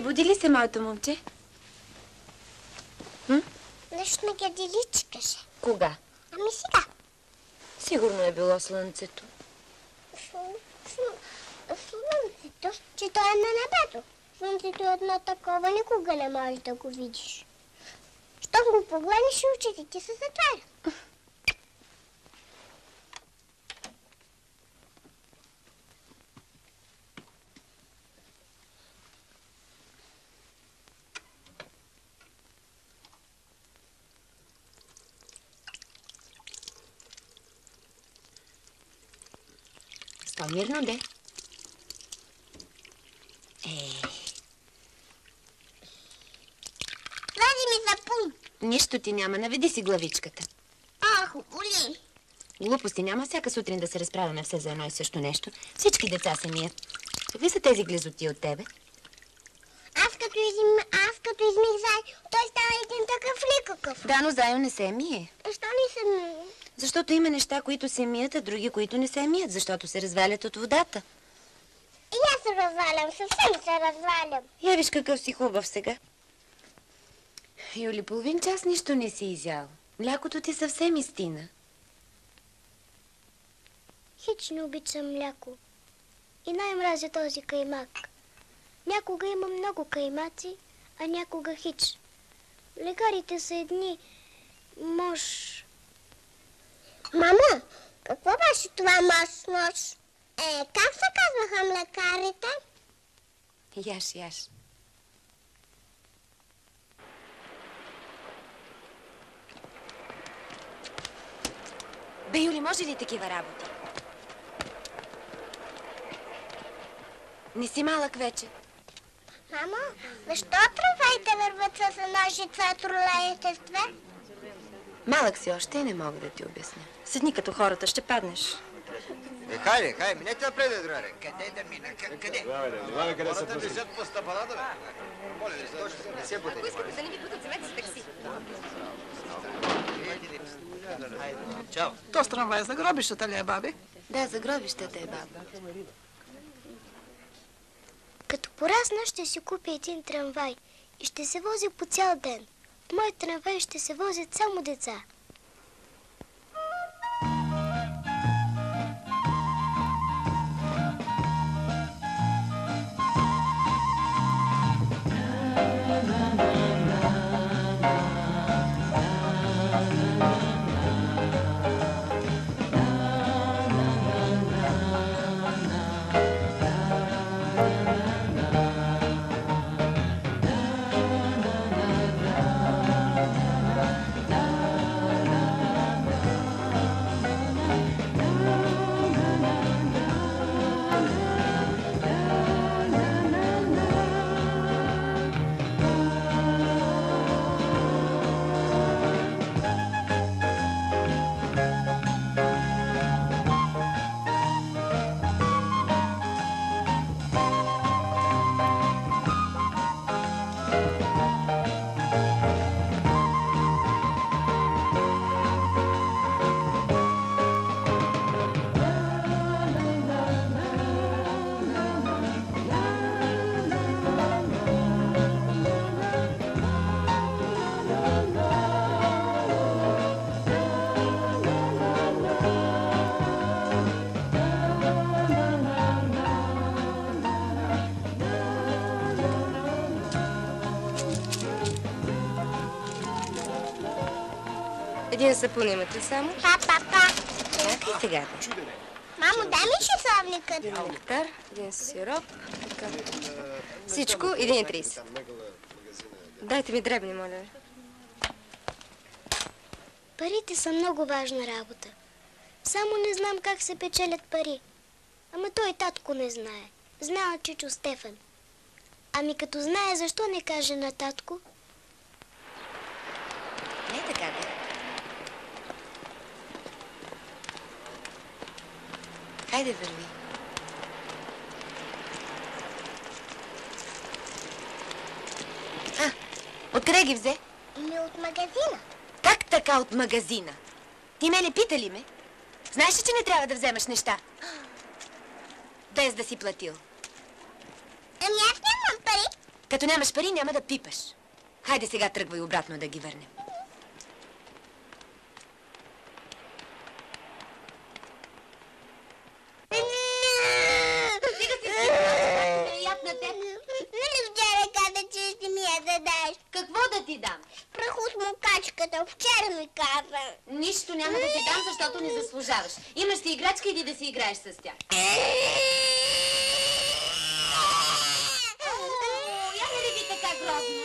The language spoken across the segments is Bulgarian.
Събуди ли се, моето момче? Нещо ме гаделичкаше. Кога? Ами сега. Сигурно е било слънцето. Слънцето, че то е на небето. Слънцето е едно такова, никога не можеш да го видиш. Щом го погледнеш, очите ти се затварят. Стой мирно, де. Слази ми запун. Нищо ти няма, наведи си главичката. Ах, боли. Глупости няма всяка сутрин да се разправяме все за едно и също нещо. Всички деца се мият. Какви са тези глезоти от тебе? Аз като измих Зай, той става един такъв ликакъв. Да, но Зайо не се мие. Защо не се мие? Защото има неща, които се мият, а други, които не се мият, защото се развалят от водата. И аз се развалям, съвсем се развалям. Я виж какъв си хубав сега. Юли, половин час нищо не си изял. Млякото ти съвсем истина. Хич не обичам мляко. И най-мразя този каймак. Някога има много каймаци, а някога хич. Лекарите са едни мош. Мама, какво беше това мош? Как се казваха лекарите? Яш. Бе, Юли, може ли такива работи? Не си малък вече. Мамо, защо трамваите върват с една жица, а тролеите? Малък си още и не мога да ти обясня. Седни като хората, ще паднеш. Хайде, минете напред, другаре. Къде да мина? Къде? Внимавай къде се пусти. Висят по стъпалата, бе. Моля ли се, не се бъде. Ако искате да не ви будат, вземете с такси. Чао. То с трамвай за гробищата ли е, баби? Да, за гробищата е, баба. Като порасна, ще си купя един трамвай и ще се возя по цял ден. В моят трамвай ще се возят само деца. Един сапун имате само. Па. Чакай сега. Мамо, дай ми часовникът. Нектар, един сироп. Така. Всичко 1,30. Дайте ми дребни, моля. Парите са много важна работа. Само не знам как се печелят пари. Ама той татко не знае. Знае чичо Стефан. Ами като знае, защо не каже на татко? Не е така, бе. Хайде, върви. Откъде ги взе? Ми от магазина. Как така от магазина? Ти мене пита ли ме? Знаеш ли, че не трябва да вземаш неща? Без да си платил. Ами аз нямам пари. Като нямаш пари, няма да пипаш. Хайде сега тръгвай обратно да ги върнем. Стига си стига, е яд на теб. Нали вчера каза, че ще ми я дадеш? Какво да ти дам? Прах от мукачката, вчера ми каза. Нищо няма да ти дам, защото не заслужаваш. Имаш си играчка, иди да си играеш с тях. Я не реви така грозно.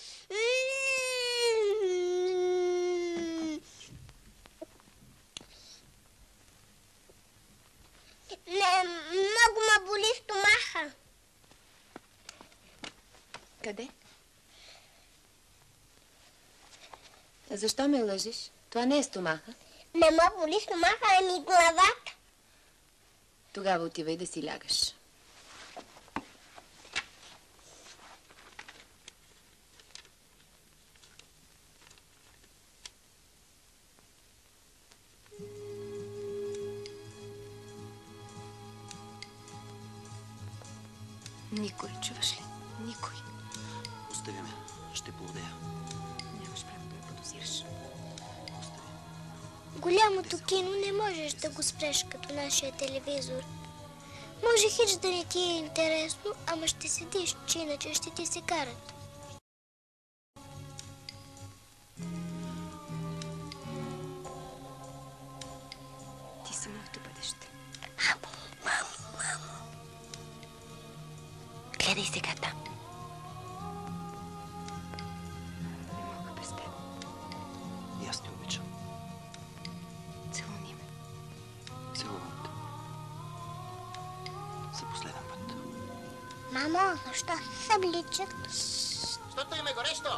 Не, много ме боли стомаха. Къде? Защо ме лъжиш? Това не е стомаха. Не ме боли стомаха, ами главата. Тогава отивай да си лягаш. Никой, чуваш ли? Никой. Остави ме. Ще поудея. Нямаш право да я подозираш. Голямото кино не можеш да го спреш като нашия телевизор. Може хич да не ти е интересно, ама ще седиш, че иначе ще ти се карат. Ти си моето бъдеще. Мамо. Гледай сега там. Не мога без теб. И аз те обичам. Целуни ме. Целувам те. За последен път. Мамо, защо се събличат? Защото им е горещо.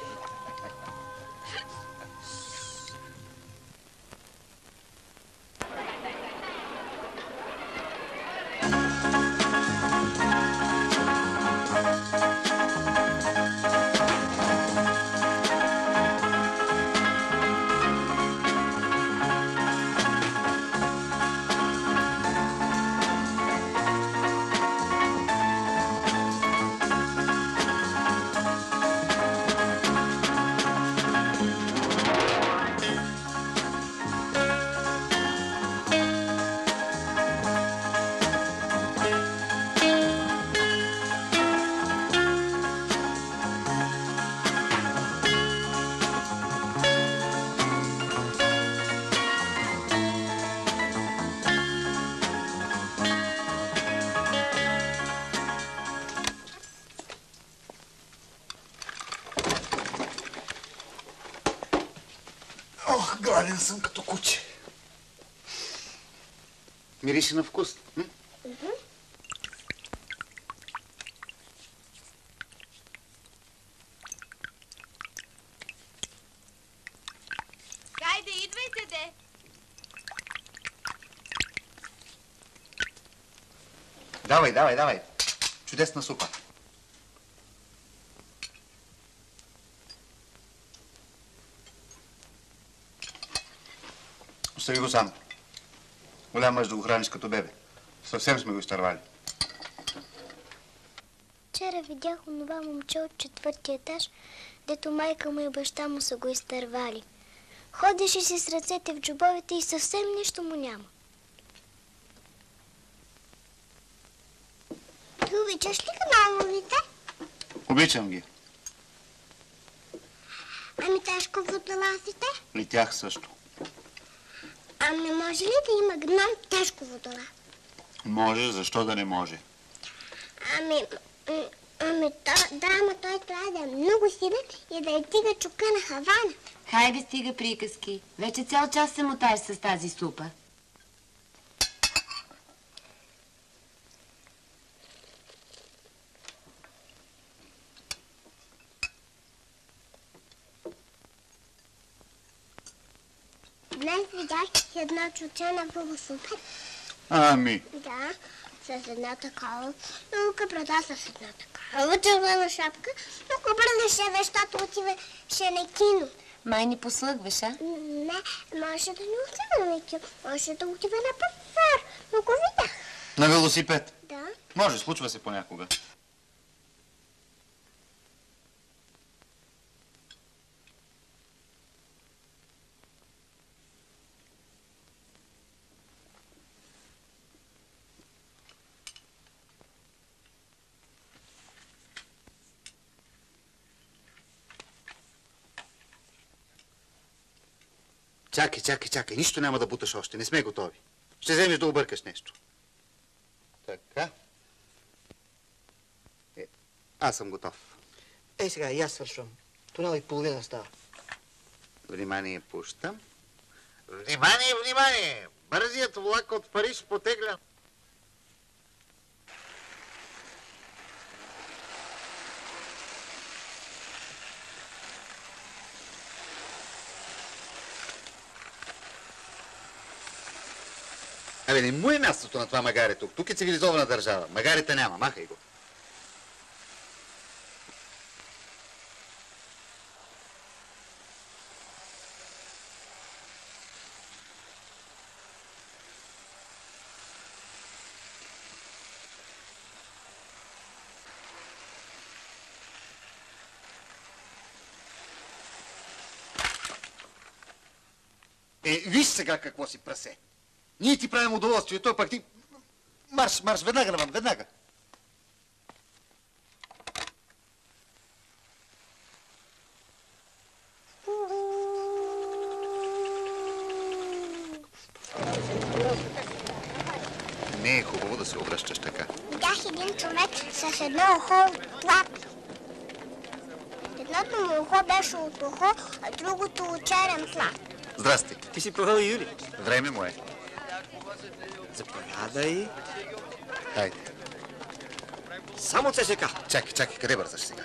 Ох, гладен съм като куче. Мирише на вкус. Хайде, идвайте де! Давай. Чудесна супа. Остави го сам. Голям мъж да го храниш като бебе. Съвсем сме го изтървали. Вчера видях онова момче от 4-ти етаж, дето майка му и баща му са го изтървали. Ходеше си с ръцете в джобовете и съвсем нищо му няма. Ти обичаш ли каналовите? Обичам ги. Ами тежко водолазите? И тях също. Ами може ли да има гном тежко водола? Може, защо да не може? Ами той трябва да е много силен и да е тига чука на Хавана. Хайде, стига приказки. Вече цял час се мотаеш с тази супа. Днес видях едно чуче на много супер. Ами, Да, с една такава. Но капрата с една такава червена шапка. Но капрата защото отиваше на кино. Май ни послъгваш, а? Не, може да не отива на кино. Може да отива на пазар. Но го видях. на велосипед. Да. Може, случва се понякога. Чакай. Нищо няма да буташ още. Не сме готови. Ще вземеш да объркаш нещо. Така. Аз съм готов. Ей сега, и аз свършвам. Тунел и половина става. Внимание, пущам. Внимание! Бързият влак от Париж потегля. Абе, не му е мястото на това магаре тук. Тук е цивилизована държава. Магарите няма. Махай го. Виж сега какво си прасе. Ние ти правим удоволствие, той пък ти... Марш, веднага навън, веднага. Не е хубаво да се обръщаш така. Видях един човек с едно ухо от плат. Едното му ухо беше от ухо, а другото от черен плат. Здрасти. Ти си провал Юли. Време му е. Заповядай. Хайде. Само ЦСК. Чакай, къде бързаш сега?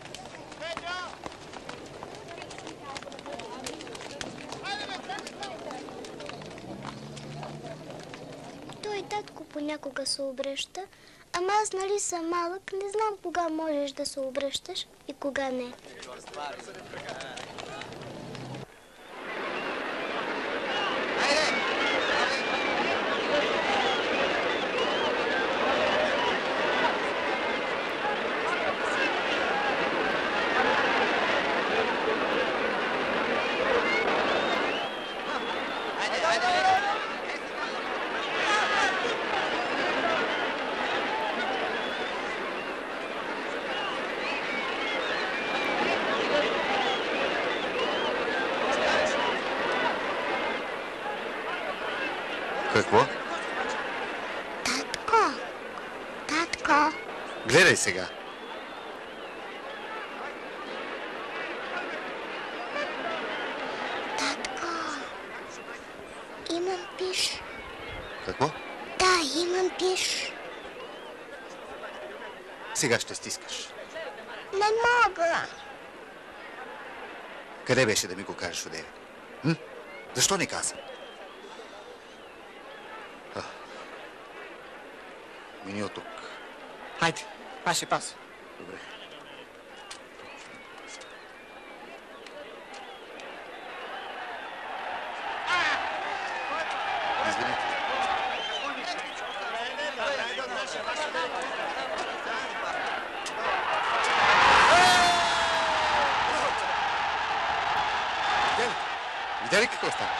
Той татко понякога се обръща, ама аз нали съм малък, не знам кога можеш да се обръщаш и кога не. Какво? Татко. Гледай сега. Татко. Имам пиш. Какво? Да, имам пиш. Сега ще стискаш. Не мога. Къде беше да ми го кажеш одеве? Защо не каза? Мини от тук. Хайде, паше пас. Добре. Извинете. Видя ли какво става?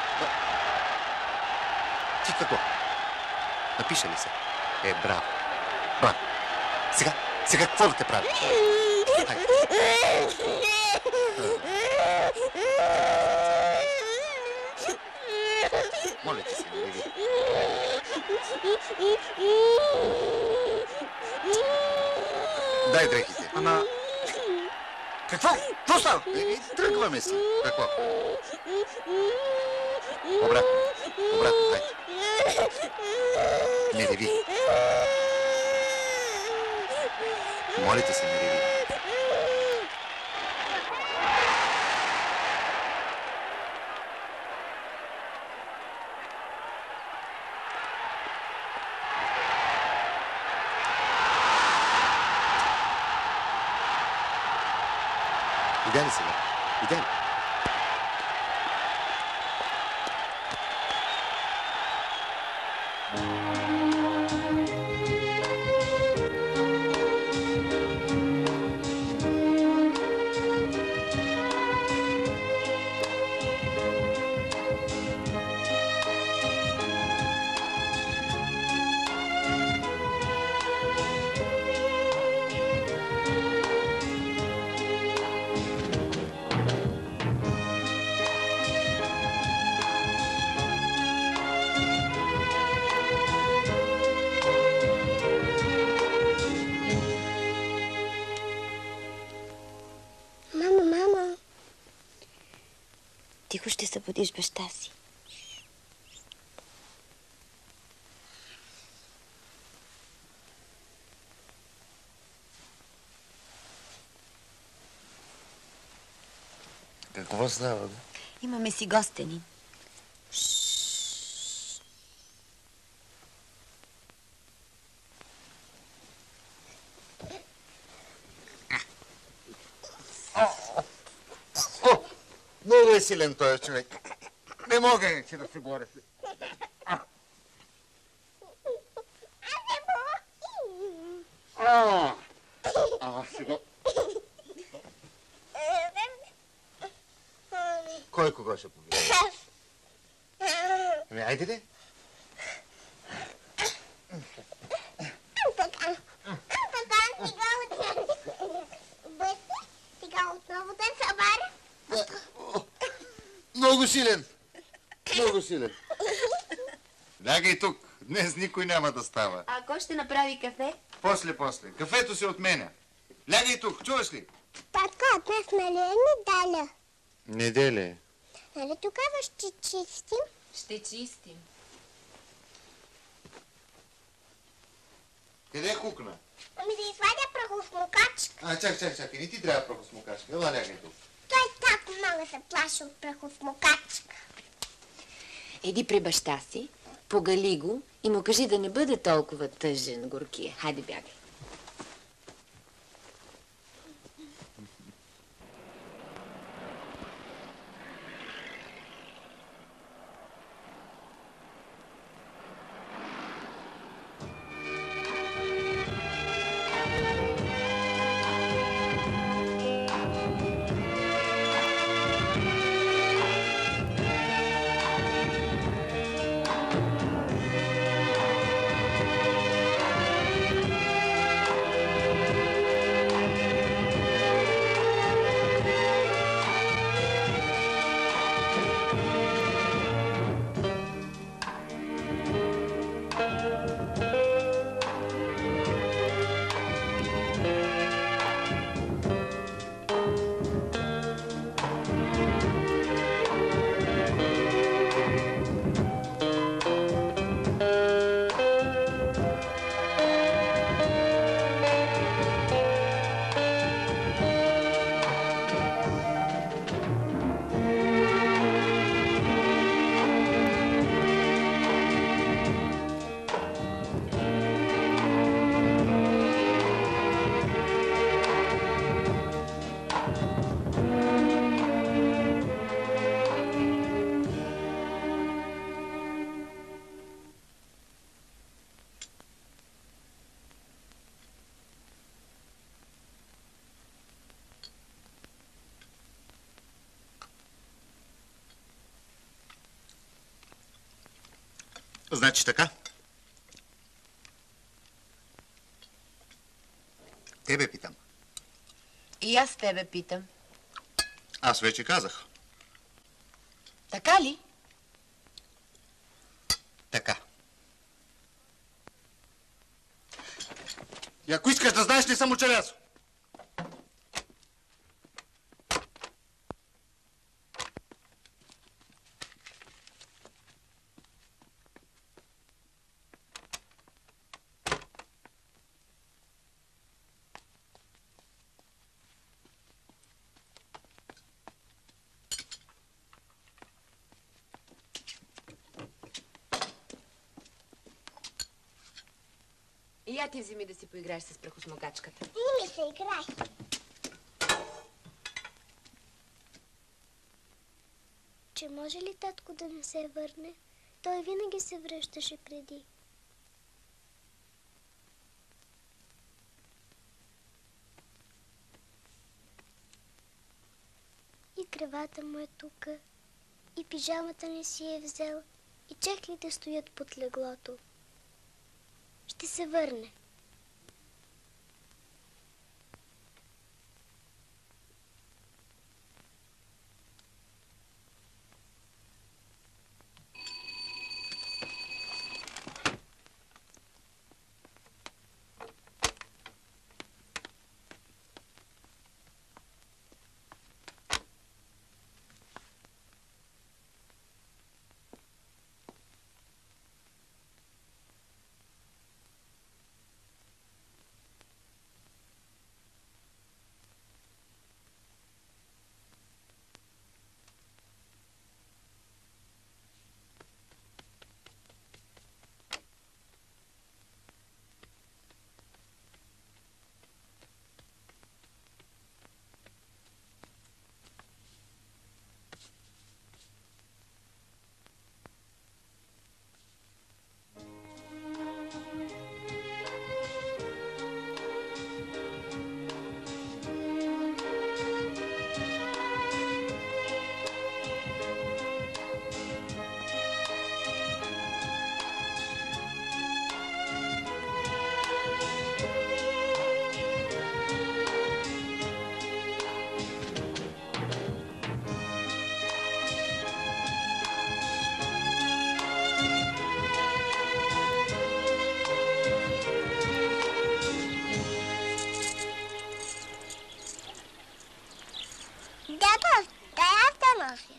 Ти какво? Напиша ли се? Браво. Браво. Сега какво да те прави? Хайде. Моля ти се, не ви. Дай дрехите. Ама... Какво? Какво става? Тръгваме си. Какво? Обратно, хайде. Не реви. Моля ти се, не реви. Видя ли сега? Видя ли? тихо ще събудиш баща си. Какво става, бе? Имаме си гостени. Много е силен този човек. Не мога иначе да се боря. Сега... Кой кого ще победи? Ами, айде ли? Сега отново да събаря. Много силен. Много силен. Лягай тук. Днес никой няма да става. А кой ще направи кафе? После. Кафето се отменя. Лягай тук, чуваш ли? Татко, днес нали е неделя? Неделя. Нали тогава ще чистим? Ще чистим. Къде е кукна? Ами да извадя прахосмокачка. Чакай. Не ти трябва прахосмокачка. Ела, лягай тук. Той тако много се плаши от прахосмокачка. Еди при баща си, погали го и му кажи да не бъде толкова тъжен, горкия. Хайде, бягай. Значи така. Тебе питам. И аз тебе питам. Аз вече казах. Така ли? Така. И ако искаш да знаеш, не съм учелясо. И я ти вземи да си поиграеш с прахосмокачката. Ти ми се играй. Че може ли татко да не се върне? Той винаги се връщаше преди. И кревата му е тука, и пижамата не си е взел, и чехлите стоят под леглото. Ще се върне. София.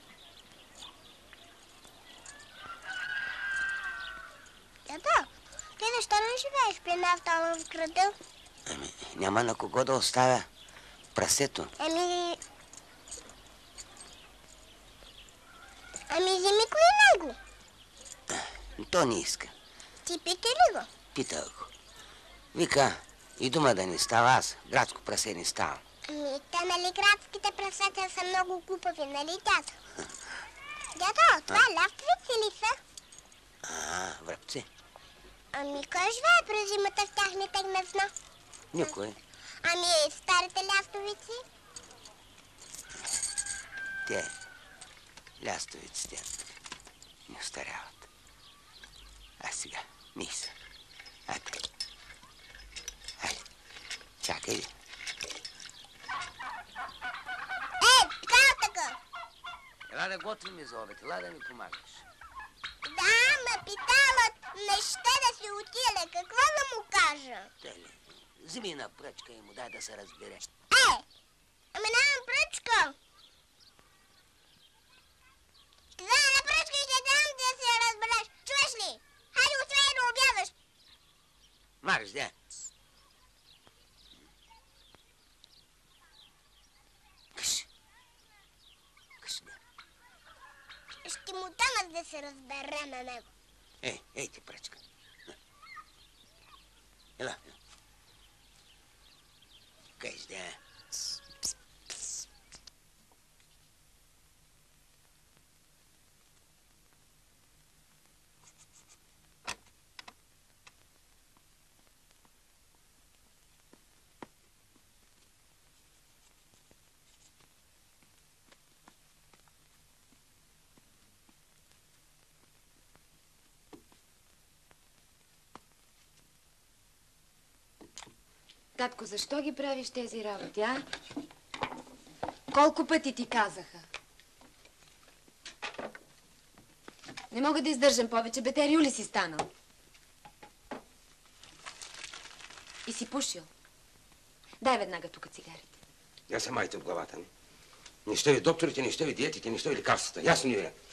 Дядо, ти защо не живееш при нас там в града? Ами, няма на кого да оставя прасето. Ами вземи го и него. То не иска. Ти пита ли го? Питах го. Вика, и дума да не става аз. Градско прасе не става. Ами, те нали градските прасета са много глупави, нали, дядо? Дядо, това лястовици ли са? Връбци. Ами, кой живее през зимата в тяхните гнезда? Никой. Ами, старите лястовици? Те, лястовиците, не остаряват. А сега, миса. Айде. Айде. Чакай ли? Така. Ела да готвим за обед, ела да ми помагаш. Да, ма питалът не ще да си отиде. Какво да му кажа? Тели, вземи на пръчка и му дай да се разбере. Ами нямам пръчка. Ти дай на пръчка и ще дам да се разбереш. Чуеш ли? Хайде, успей да обядаш. Марш, да. Къш. Къш, да. Ще му дам да се разбере на него. Ей ти пръчка. Ела. Къш, да. Татко, защо ги правиш тези работи, а? Колко пъти ти казаха? Не мога да издържам повече, бетер Юли си станал. И си пушил. Дай веднага тук цигарите. Я се майте в главата ми. Не ще ви докторите, не ще ви диетите, не ще ви лекарствата. Ясно ли е?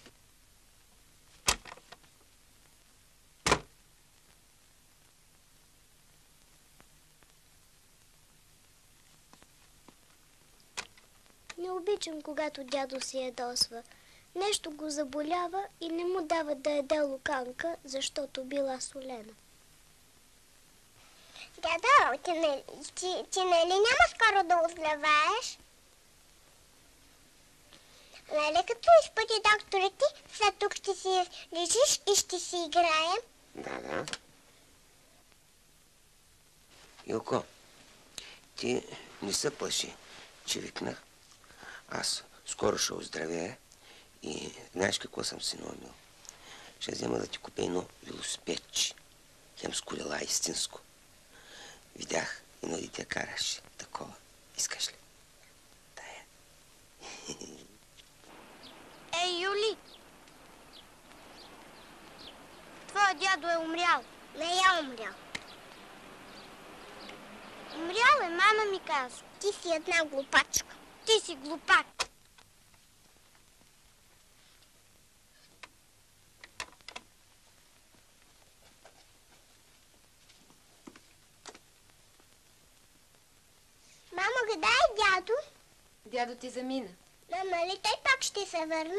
Не обичам, когато дядо си ядосва. Нещо го заболява и не му дава да яде луканка, защото била солена. Дядо, ти нали няма скоро да оздравееш? Нали като изпъти докторите, след тук ще си лежиш и ще си играем? Да. Илко, ти не се плаши, че викнах. Аз скоро ще оздравея и знаеш какво съм си наумил? Ще взема да ти купя едно велосипедче. Хем с колела истинско. Видях едно дете караше такова. Искаш ли? Тая. Ей, Юли! Твоя дядо е умрял. Не е умрял. Умрял е, мама ми каза. Ти си една глупачка. Ти си глупак. Мамо, къде е дядо? Дядо ти замина. Нали той пак ще се върне?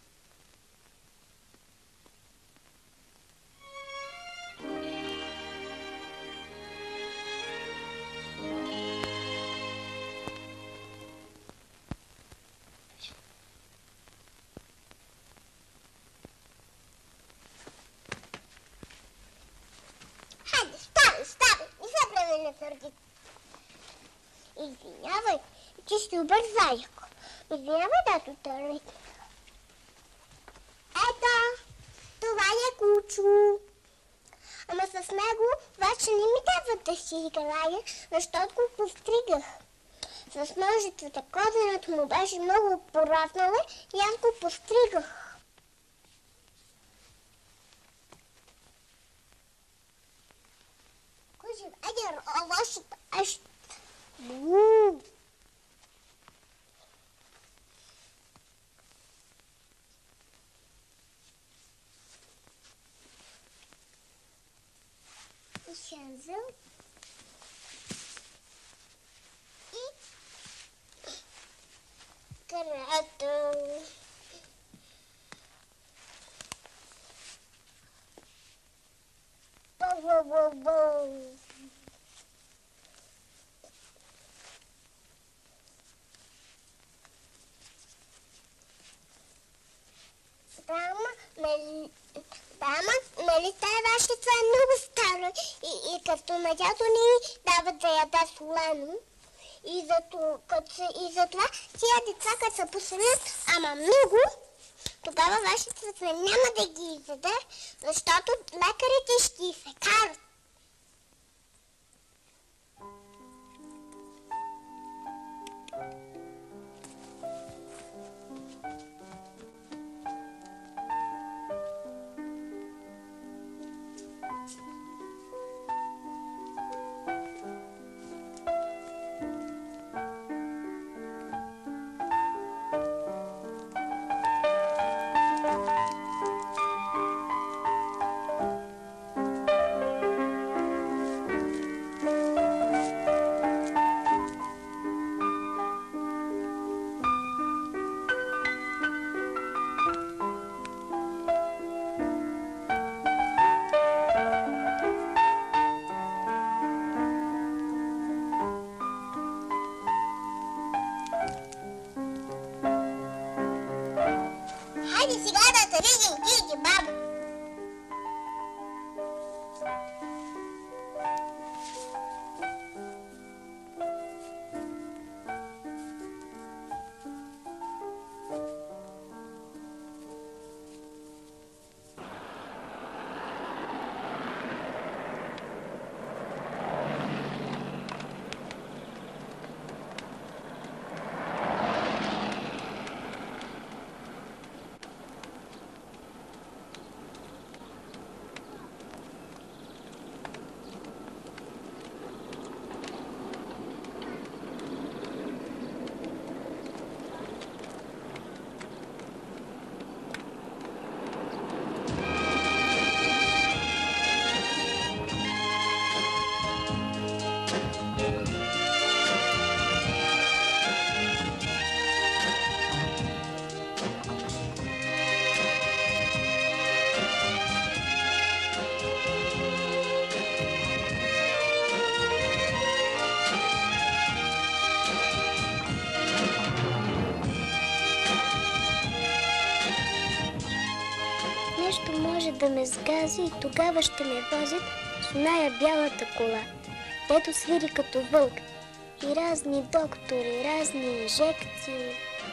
Хайде, ставай, не се прави на сърдит. Извинявай, ти си добър заек. Извинявай, дато Търли. Ето, това е кучо. Ама с него вече не ми дават да си играя, защото го постригах. С ножицата кодената му беше много пораснала и аз го постригах. Кучо, айде, лошата, аж... Хензел и Гретел. Боу-боу-боу-боу. Мама, нали тая вашица е много стара и като на дядо ни дават да яда солено. И затова тия деца, като се посъмят, ама много, тогава вашицата няма да ги изяде, защото лекарите ще ги се карат. Хайде сега да те видим, Гиги, бабо. Нещо може да ме сгази и тогава ще ме возят с оная бялата кола, дето свири като вълк. И разни доктори, разни инжекции.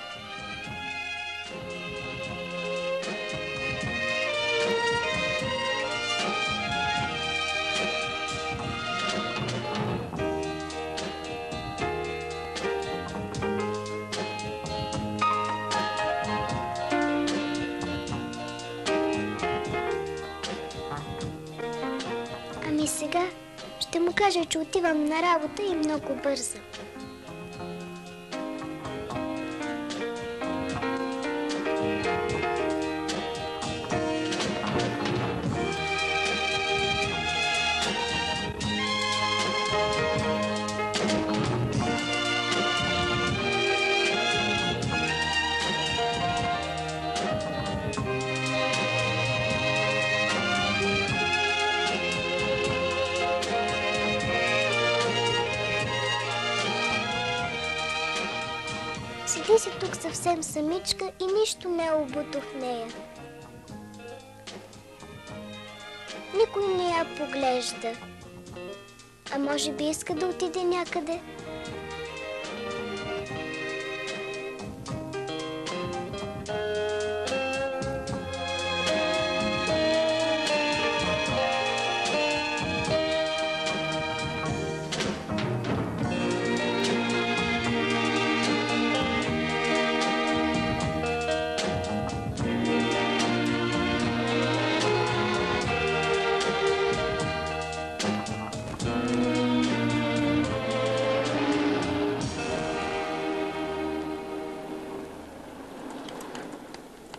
Ами сега ще му кажа, че отивам на работа и много бързо. Седи си тук съвсем самичка и нищо не е обуто в нея. Никой не я поглежда. А може би иска да отиде някъде?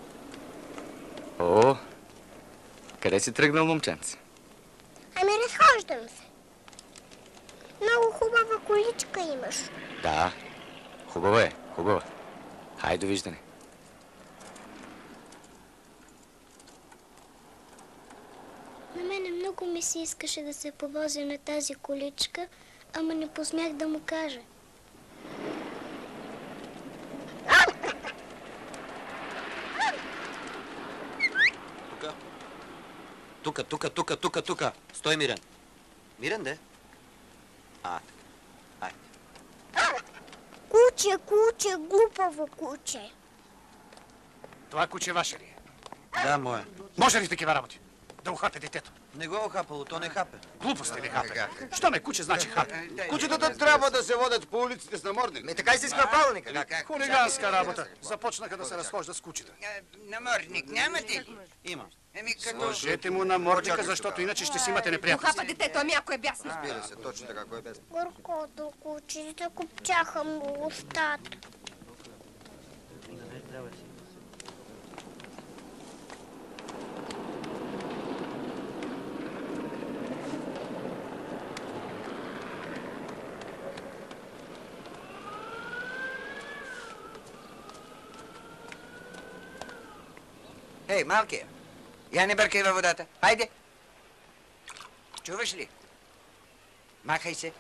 О, къде си тръгнал, момченце? Ами разходих Обаждам се. Много хубава количка имаш. Да, хубава е, хубава. Хай, довиждане. На мене много ми се искаше да се повозя на тази количка, ама не посмях да му кажа. Тука. Стой, Мирен. Мирен, де? Куче, глупаво куче. Това куче ваше ли е? Да, моя. Може ли такива работи? Да ухапе детето? Не го хапало, то не хапе. Глупости ли хапе? Що ме куче значи хапе? Кучетата трябва да се водят по улиците с намордник. Така и се иска правилника. Хулиганска работа. Започнаха да се разхождат с кучета. Намордник нямате ли? Има. Сложете му намордника, защото иначе ще си имате неприятности. Ухапа детето, ами ако е бясно. Разбира се, точно така, кой е без. Горкото куче, закопчаха му устата. Ей, малкия, я не бъркай във водата. Хайде! Чуваш ли? Махай се.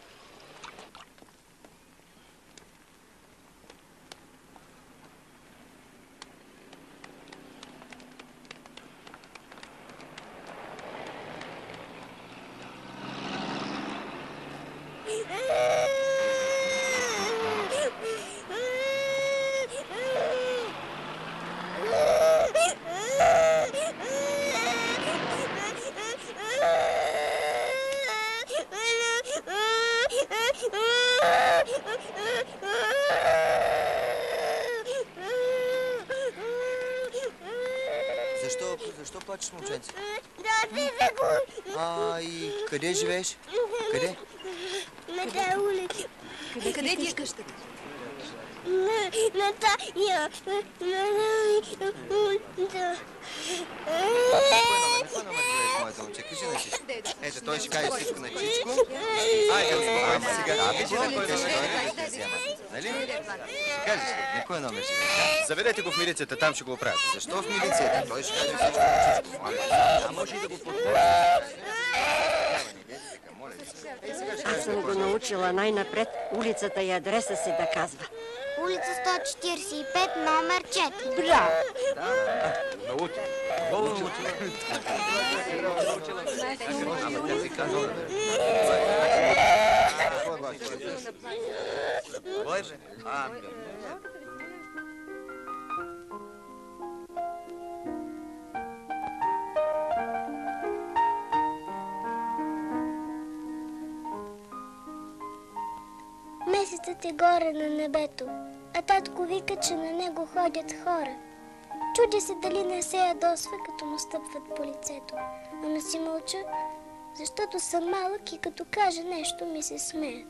Защо плачеш, момченце? Да се загубих. И къде живееш? Къде? На тази улица. Къде ти е къщата? На тая улица. Кой номер живееш, моята момче? Кажи на Чичко. Ето, той ще каже всичко на Чичко. Айде, успокойся сега. Кажи на кой номер живееш, ще взема. Нали? Ще кажеш ли? На кой номер живееш? Заведете го в милицията, там ще го оправят. Защо в милицията? Той ще каже всичко на Чичко. А може и да го подпомогне. Аз съм го научила най-напред улицата и адреса си да казва. Улица 145, номер 4. Браво! Научи. Месецът е горе на небето, а татко вика, че на него ходят хора. Чуди се дали не се ядосва, като му стъпват по лицето. Ама си мълча, защото съм малък и като кажа нещо ми се смеят.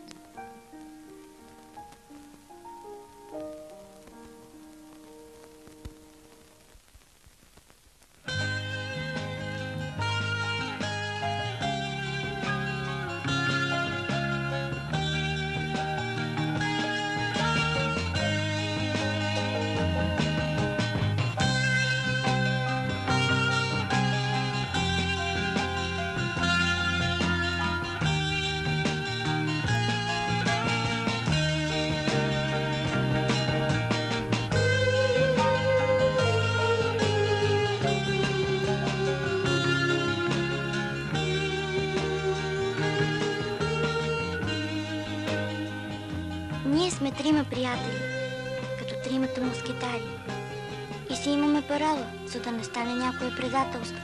Ние сме трима приятели, като тримата мускетари. И си имаме парола, за да не стане някое предателство.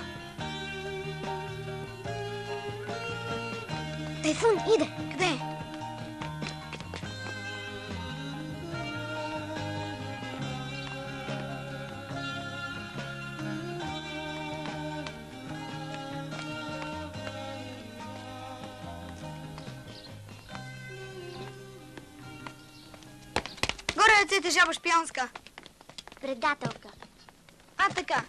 Тайфун, иде! Къде е? Горе ръцете, жаба шпионска. Предателка. А, така.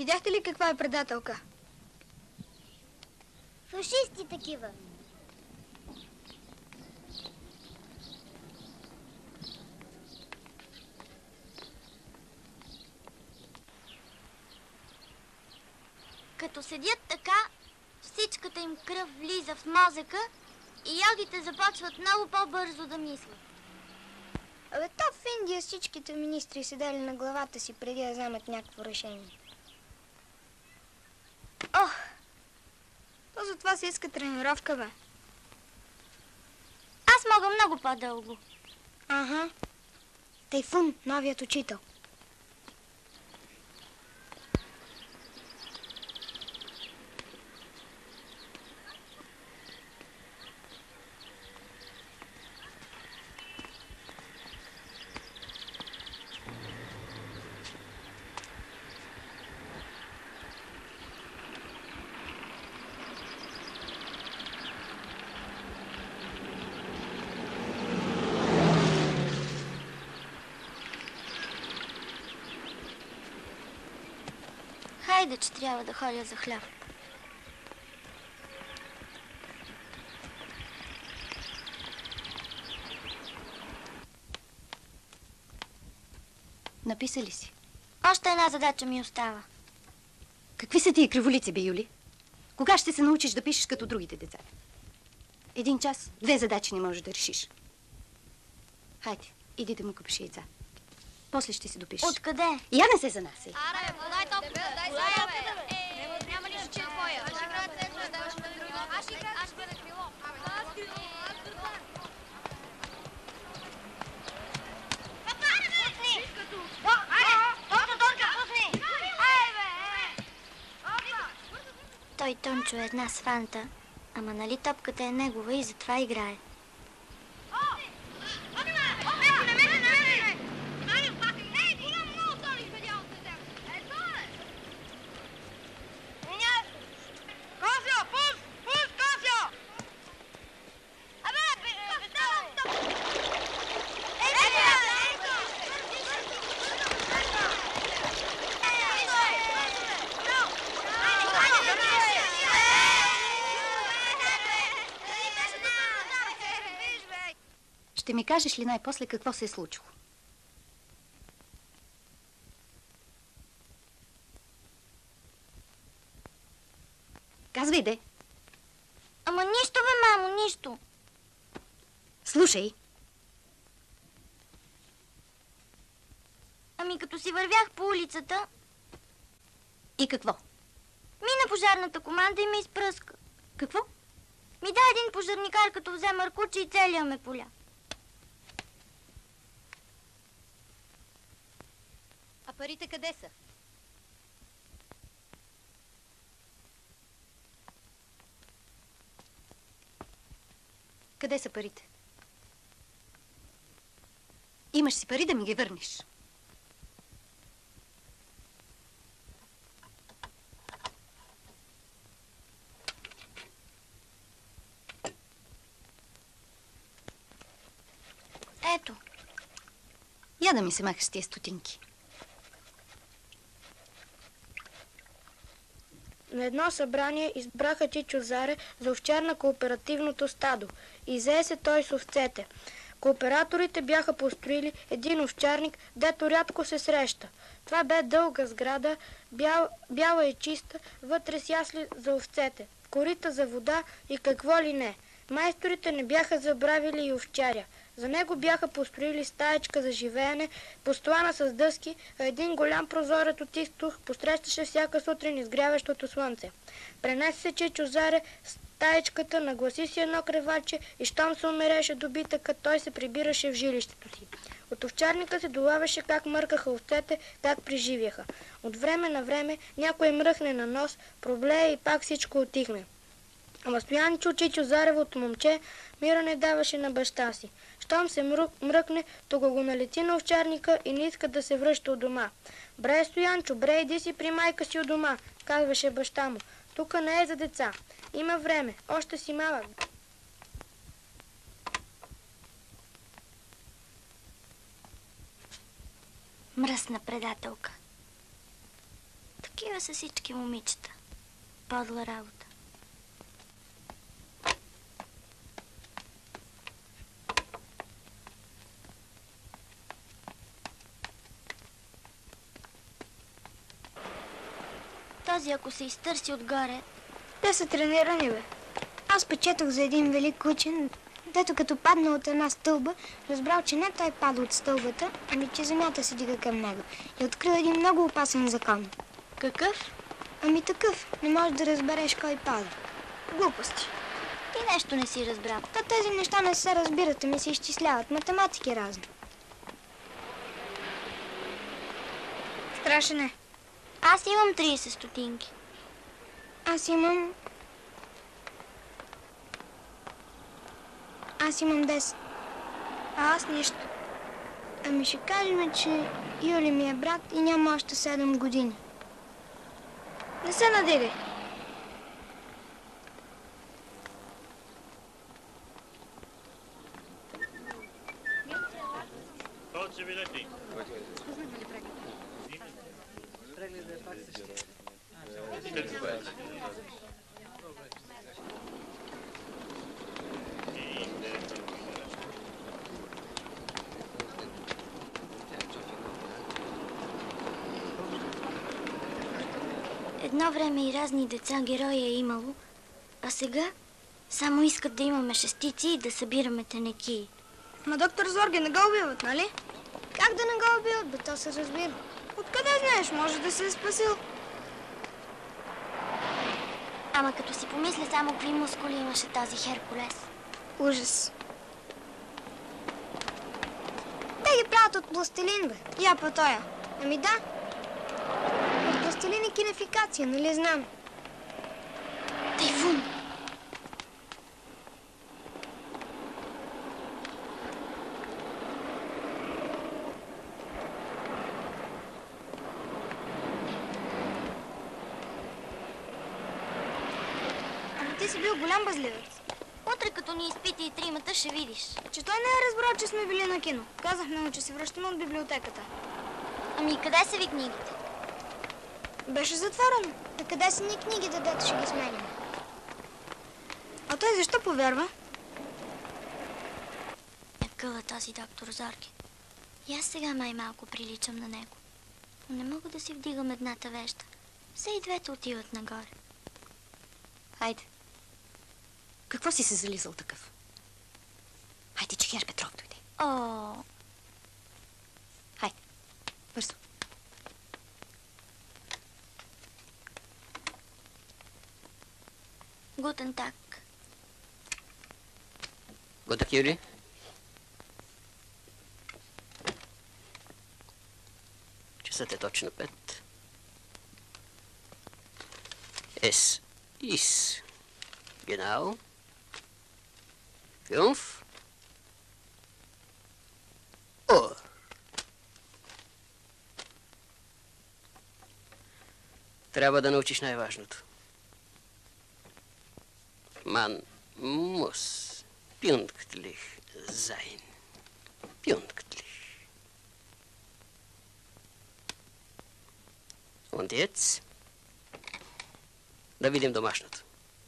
Видяхте ли каква е предателка? Фашисти такива. Като седят така, всичката им кръв влиза в мозъка и ягите започват много по-бързо да мислят. Абе, то в Индия всичките министри седели на главата си преди да вземат някакво решение. Ох! То за това се иска тренировка, бе. Аз мога много по-дълго. Ага. Тайфун, новият учител. Хайде, че трябва да ходя за хляб. Написа ли си? Още една задача ми остава. Какви са тия криволици, бе, Юли? Кога ще се научиш да пишеш като другите деца? 1 час, 2 задачи не можеш да решиш. Хайде, иди да му купиш яйца. После ще си допишеш. Откъде? Я не се занасяй. Аре, подай топката, дай топката. Няма нищо, че е твоя. Аз ще играя център, даваш ме крило. Аз ще бъда крило. Аз крило, аз крило. Той Тончо е една сванта, ама нали топката е негова и затова играе. Ще ми кажеш ли най-после какво се е случило? Казвай, де. Ама нищо, бе, мамо, нищо. Слушай. Ами като си вървях по улицата... И какво? Мина пожарната команда и ме изпръска. Какво? Ми да един пожарникар, като взе маркуче и целия ме поля. А парите къде са? Къде са парите? Имаш си пари да ми ги върнеш. Ето. Я да ми се махаш с тия стотинки. На едно събрание избраха Чичо Заре за овчар на кооперативното стадо. Изее се той с овцете. Кооператорите бяха построили един овчарник, дето рядко се среща. Това бе дълга сграда, бяла и чиста, вътре с ясли за овцете, корита за вода и какво ли не. Майсторите не бяха забравили и овчаря. За него бяха построили стаечка за живеене, постлана с дъски, а един голям прозорец от изток посрещаше всяка сутрин изгряващото слънце. Пренесе се Чичо Заре стаечката, нагласи си едно креваче и щом се умереше добитъка, той се прибираше в жилището си. От овчарника се долавяше как мъркаха овцете, как преживяха. От време на време някой мръхне на нос, проблее и пак всичко отихне. Ама Стоянчо, Чичо Заревото момче, мира не даваше на баща си. Щом се мръкне, тога го налети на овчарника и не иска да се връща от дома. Бре, Стоянчо, бре, иди си при майка си от дома, казваше баща му. Тука не е за деца. Има време, още си малък. Мръсна предателка. Такива са всички момичета. Подла работа. Този, ако се изтърси отгоре... Те са тренирани, бе. Аз печетох за един велик учен, дето като падна от една стълба, разбрал, че не той пада от стълбата, ами че земята се дига към него. И открил един много опасен закон. Какъв? Ами такъв. Не можеш да разбереш кой пада. Глупости. Ти нещо не си разбрал. Та тези неща не се разбират, ами се изчисляват. Математики разни. Страшен е. Аз имам 30 стотинки. Аз имам 10. А аз нищо. Ами ще кажем, че Юли ми е брат и няма още 7 години. Не се надигай. Едно време и разни деца герои е имало, а сега само искат да имаме шестици и да събираме тенекии. Ма доктор Зорге не го убиват, нали? Как да не го убиват, бе? То се разбира. Откъде знаеш? Може да се е спасил. Ама като си помисля само какви мускули имаше този Херкулес. Ужас. Те ги правят от пластилин, бе. Я по тоя. Ами да. От пластилин и кинефикация, нали знам? Тайфун! Ти си бил голям бъзливец. Утре като ни изпити и тримата ще видиш. Че той не е разбрал, че сме били на кино. Казахме му, че се връщаме от библиотеката. Ами къде са ви книгите? Беше затворено. А къде са ни книгите, дето ще ги сменим? А той защо повярва? Някъва този доктор Зорги. И аз сега май малко приличам на него. Но не мога да си вдигам едната веща. Все и двете отиват нагоре. Хайде. Какво си се зализал такъв? Хайде, че Гер Петров дойде. О, Хайде, бързо. Гутен так. Готък, Юли? Часът е точно 5. Es ist genau 5 Uhr. Трябва да научиш най-важното. Man muss pünktlich sein. Pünktlich. Und jetzt? Да видим домашното.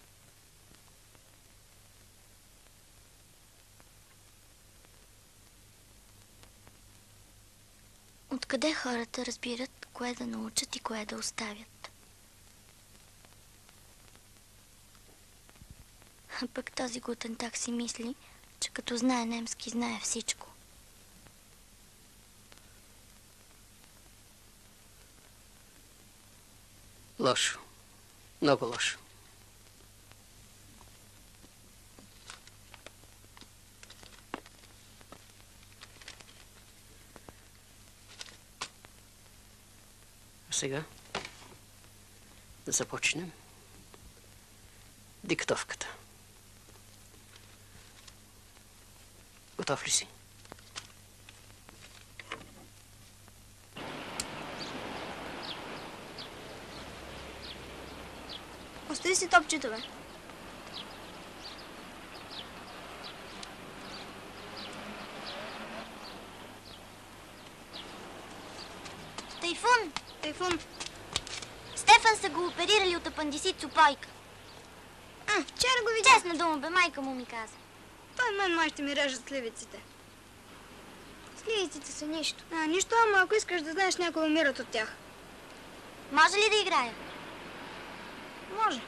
Откъде хората разбират кое да научат и кое да оставят? А пък този Гутен так си мисли, че като знае немски, знае всичко. Лошо. Много лошо. А сега да започнем диктовката. Готов ли си? Остави си топчето, бе. Тайфун! Тайфун! Стефан са го оперирали от апандисит с опойка. Вчера го видях. Честна дума, бе, майка му ми каза. Той мен май ще ми режат сливиците. Сливиците са нищо. Нищо, ама ако искаш да знаеш, някои умират от тях. Може ли да играя? Може.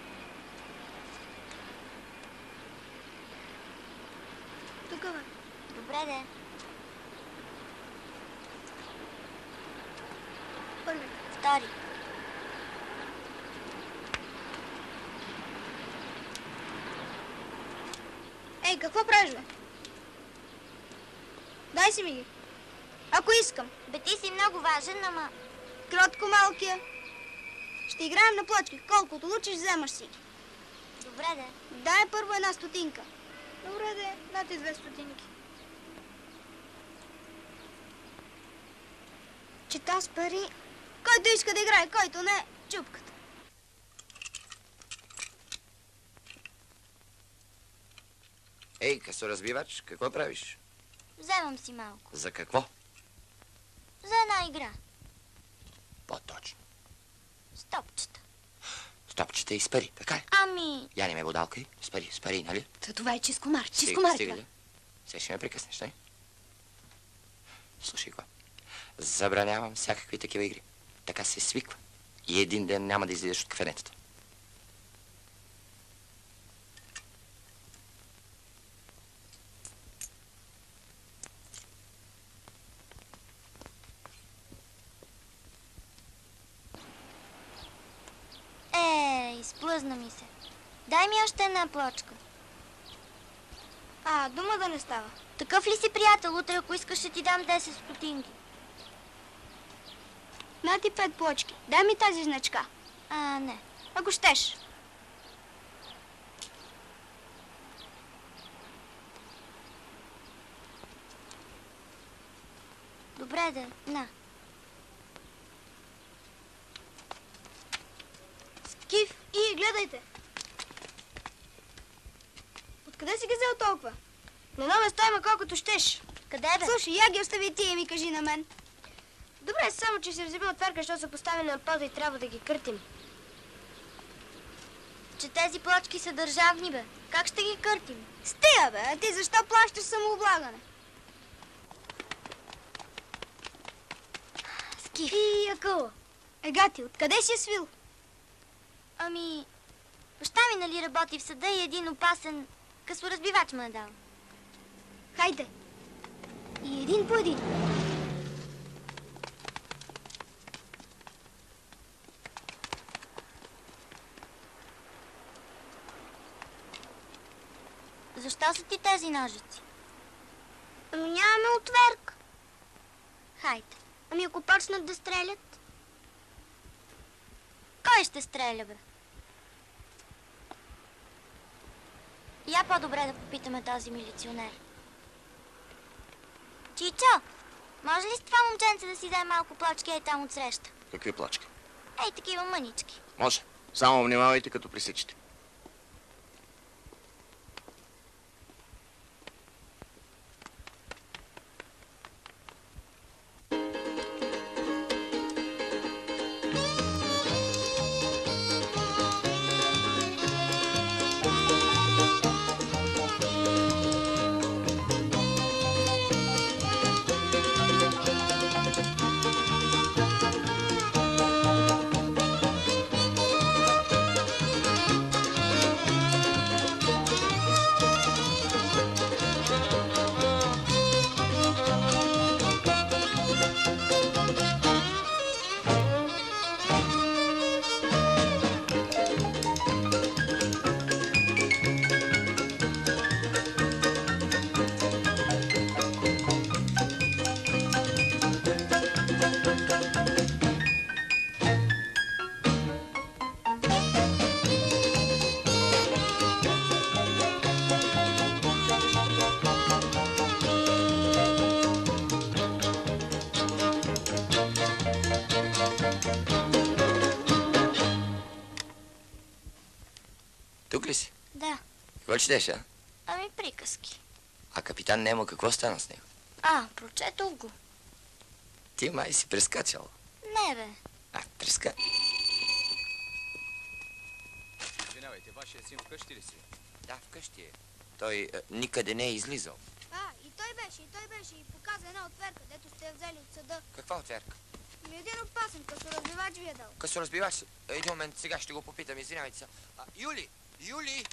Тук бе. Добре, де. Първи. Втори. Ей, какво правиш, бе? Дай си ми ги. Ако искам. Бе, ти си много важен, ама... Кротко малкия. Ще играем на плочки. Колкото учиш, вземаш си. Добре, де. Дай първо 1 стотинка. Добре, де. Дайте 2 стотинки. Чета с пари. Който иска да играе, който не, чупката. Ей, късоразбивач, какво правиш? Вземам си малко. За какво? За една игра. По-точно. Стопчета. Стопчета и с пари, така ли? Ами... Я не ме бодалкай. С пари, нали? Това е чискомар. Чискомар. Стига ли? Сега ще ме прекъснеш, не? Слушай го. Забранявам всякакви такива игри. Така се свиква. И един ден няма да излизаш от кафенетата. Изплъзна ми се. Дай ми още една плочка. Дума да не става. Такъв ли си, приятел? Утре, ако искаш, ще ти дам 10 стотинки. На ти 5 плочки. Дай ми тази значка. Не. Ако щеш. Добре, да. На. Скиф, и гледайте. Откъде си ги взел толкова? На едно место има колкото щеш. Къде, бе? Слушай, я ги остави ти и ми кажи на мен. Добре, само че се взеби отварка, защото са поставени на паза и трябва да ги къртим. Че тези плочки са държавни, бе. Как ще ги къртим? Стига, бе, а ти защо плащаш самооблагане? Скиф. И акъла. Гати, откъде си е свил? Ами, баща ми нали работи в съда и един опасен късоразбивач ме е дал. Хайде. И един по един. Защо са ти тези ножици? Ами нямаме отверк. Хайде. Ами ако почнат да стрелят? Кой ще стреля, бе? Я по-добре да попитаме този милиционер. Чичо, може ли с това момченце да си дай малко плочки ей там отсреща? Какви плочки? Ей, такива мънички. Може. Само внимавайте, като пресичате. Тук ли си? Да. Какво четеш, а? Ами приказки. А капитан Немо какво стана с него? Прочетох го. Ти май си прескачал. Не, бе. Преска. Извинявайте, вашия син вкъщи ли си? Да, вкъщи е. Той никъде не е излизал. И той беше и показа една отверка, дето сте я взели от съда. Каква отверка? Един опасен късоразбивач ви е дал. Късоразбивач? Един момент, сега ще го попитам, извинявайте се. Юли! Юли!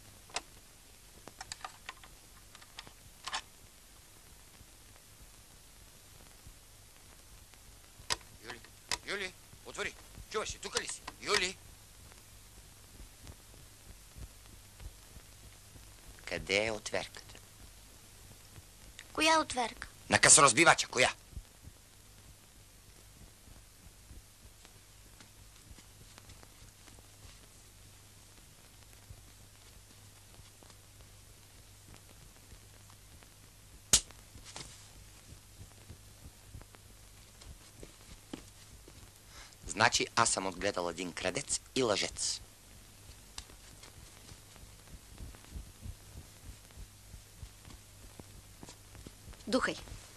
Юли, отвори! Чуваш ли, тук ли си? Юли! Къде е отверката? Коя отверка? На късоразбивача, коя? Значи аз съм отгледал един крадец и лъжец. Духай.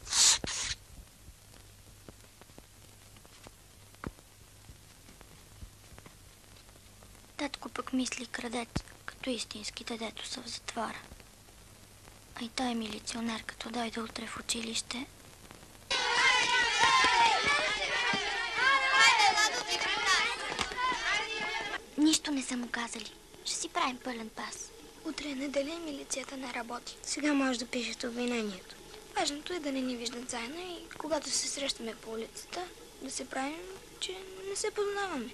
Татко пък мисли крадец, като истинските, дето са в затвора. А и той милиционер, като дойде утре в училище... Нищо не са му казали. Ще си правим пълен пас. Утре е неделя и милицията не работи. Сега може да пишете обвинението. Важното е да не ни виждат заедно и когато се срещаме по улицата, да се правим, че не се познаваме.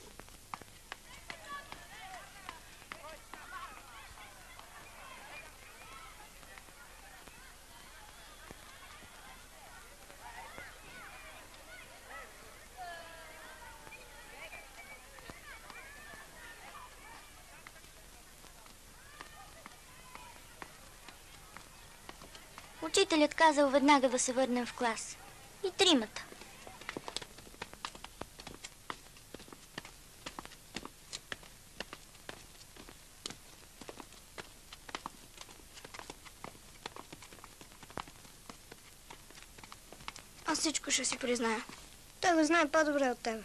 Учителят казал веднага да се върнем в клас. И тримата. Аз всичко ще си призная. Той го знае по-добре от тебе.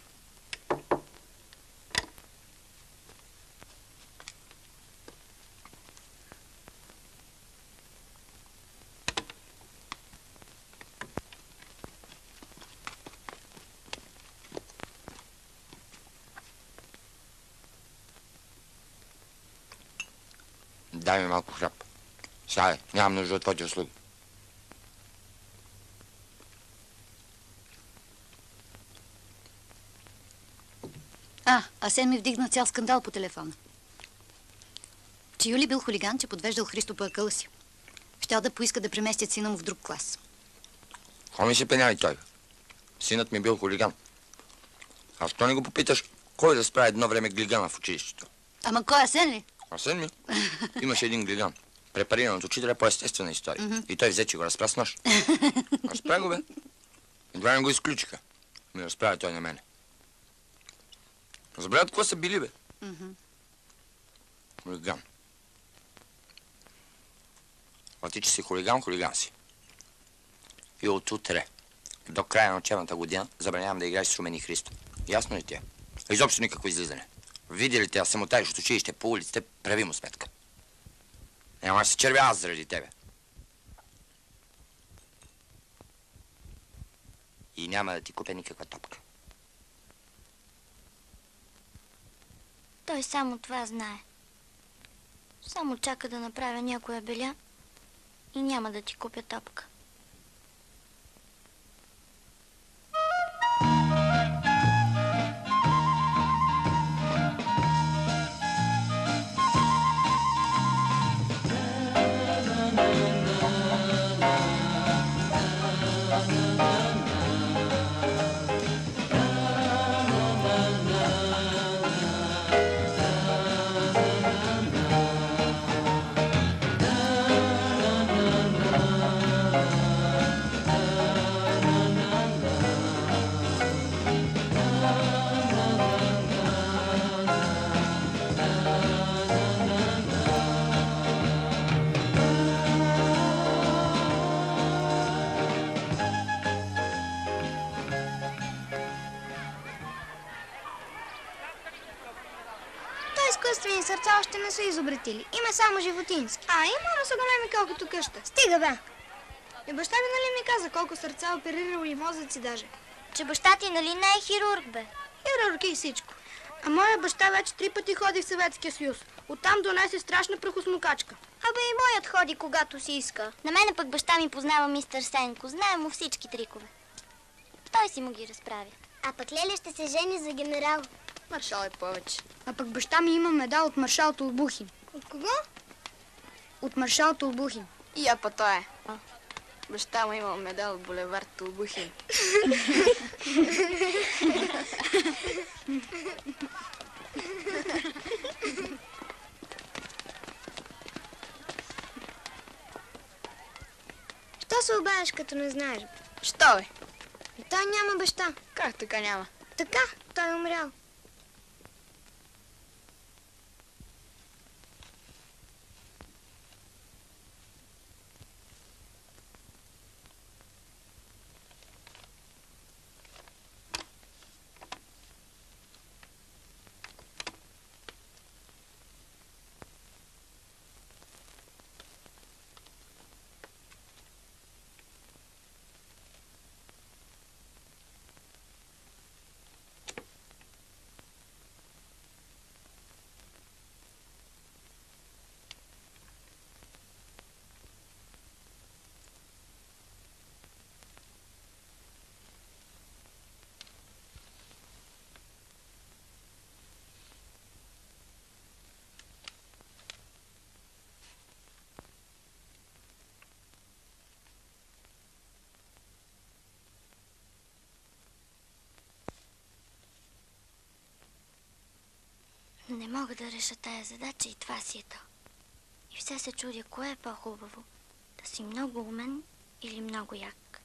Дай ми малко хляб. Сядай, нямам нужда от твоите услуги. Асен ми вдигна цял скандал по телефона. Че Юли бил хулиган, че подвеждал Христо по акъла си. Щял да поиска да преместят сина му в друг клас. Ко ми се пеняли той? Синът ми бил хулиган. А що не го попиташ, кой да справи едно време глигана в училището? Ама кой, Асен ли? Асен ми? Имаше един глиган. Препариран от учителя по естествена история. И той взе, че го разпра с нож. Разпра го, бе. Едва не го изключиха. Ми разправя той на мене. Забравят какво са били, бе? Хулиган. А ти, че си хулиган, хулиган си. И от утре до края на учебната година забранявам да играеш с Румен и Христо. Ясно ли ти е? Изобщо никакво излизане. Види ли те, аз се мотаеш от училище по улиците, прави му сметка. Няма да се червя аз заради тебе. И няма да ти купя никаква топка. Той само това знае. Само чака да направя някоя беля и няма да ти купя топка. ни сърца още не са изобретили. Има само животински. А, има, но са големи колкото къща. Стига, бе! И баща ми нали ми каза колко сърца оперирал и мозъци даже. Че баща ти нали не е хирург, бе? Хирург и всичко. А моя баща вече 3 пъти ходи в Съветския съюз. Оттам донесе страшна прахосмокачка. Абе и моят ходи, когато си иска. На мене пък баща ми познава мистер Сенко. Знае му всички трикове. Той си му ги разправя. А пък Леля ще се жени за генерал. Маршал е повече. А пък баща ми има медал от маршал Толбухин. От кого? От маршал Толбухин. И апа той е. Баща му има медал от булевард Толбухин. Що се обадиш, като не знаеш? Що бе? Той няма баща. Как така няма? Така, той е умрял. Не мога да реша тая задача и това си е то. И все се чудя, кое е по-хубаво. Да си много умен или много як.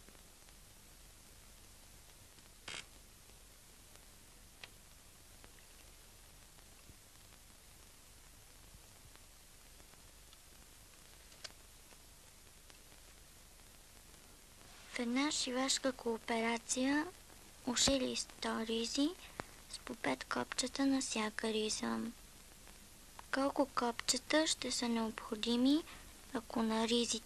В една шивашка кооперация ушили 100 ризи с по 5 копчета на всяка риза. Колко копчета ще са необходими, ако на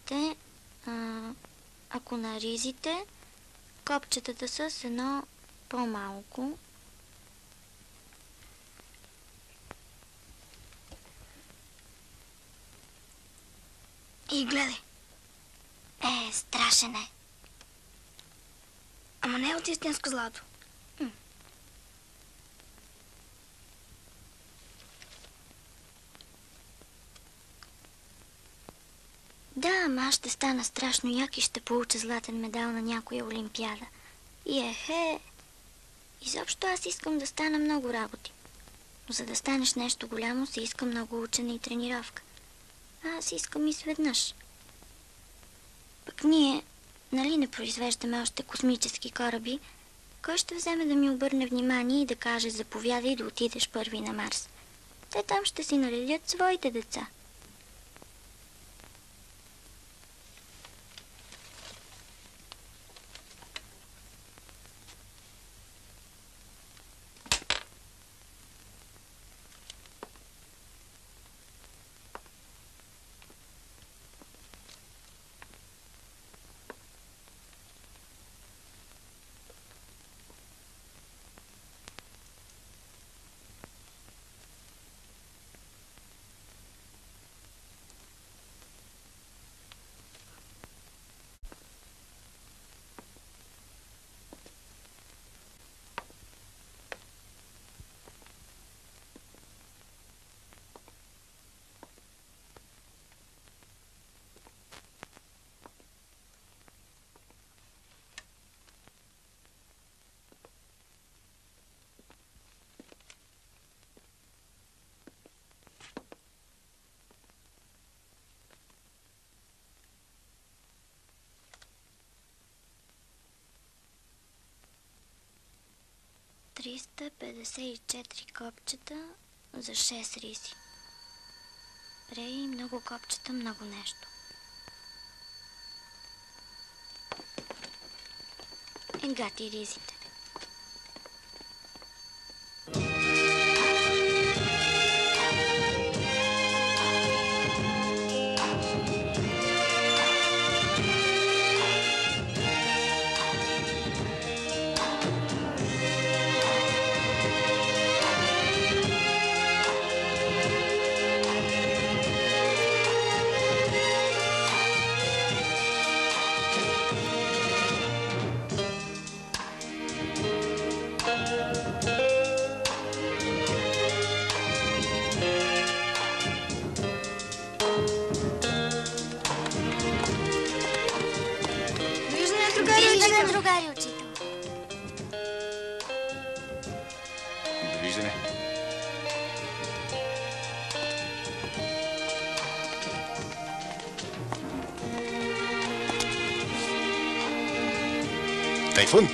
ризите копчетата са с едно по-малко? И гледай. Страшен е. Ама не е от истинско злато. Да, ама аз ще стана страшно як и ще получа златен медал на някоя олимпиада. И изобщо аз искам да стана много работи. Но за да станеш нещо голямо, се иска много учене и тренировка. Аз искам изведнъж. Пък ние, нали не произвеждаме още космически кораби? Кой ще вземе да ми обърне внимание и да каже, заповядай да отидеш първи на Марс? Те там ще си наредят своите деца. ...354 копчета за 6 ризи. Рей, много копчета, много нещо. Гати ризите. Довиждане, другари, учител. Довиждане. Тайфун!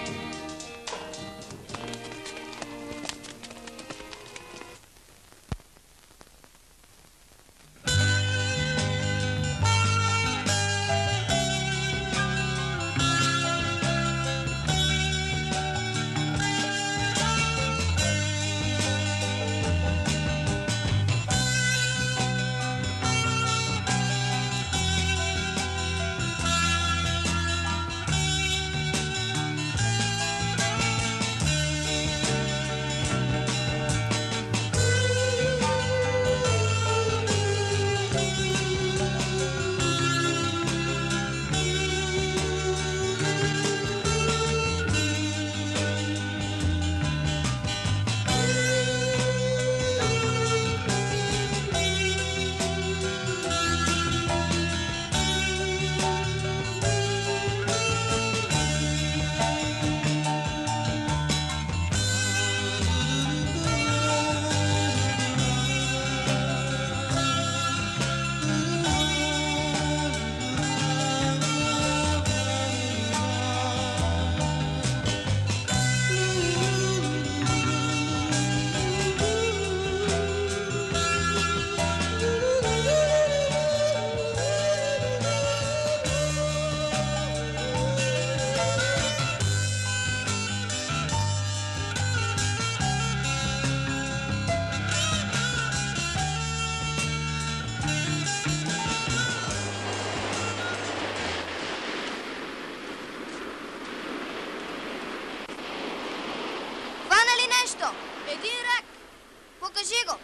Един рак! Покажи го!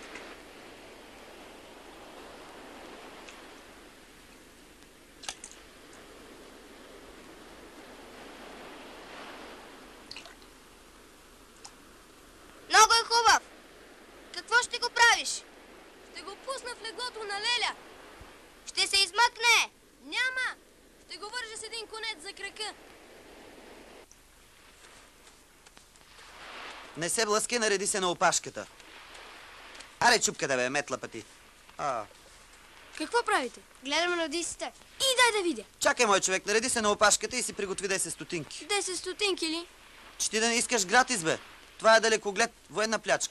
Много е хубав! Какво ще го правиш? Ще го пусна в леглото на Леля. Ще се измъкне! Няма! Ще го вържа с един конец за крака. Не се блъски, нареди се на опашката. Аре, чупката, бе, метла пъти. Какво правите? Гледаме радистите. И дай да видя. Чакай, мой човек, нареди се на опашката и си приготви 10 стотинки. 10 стотинки ли? Че ти да не искаш гратис, бе. Това е далекоглед, военна плячка.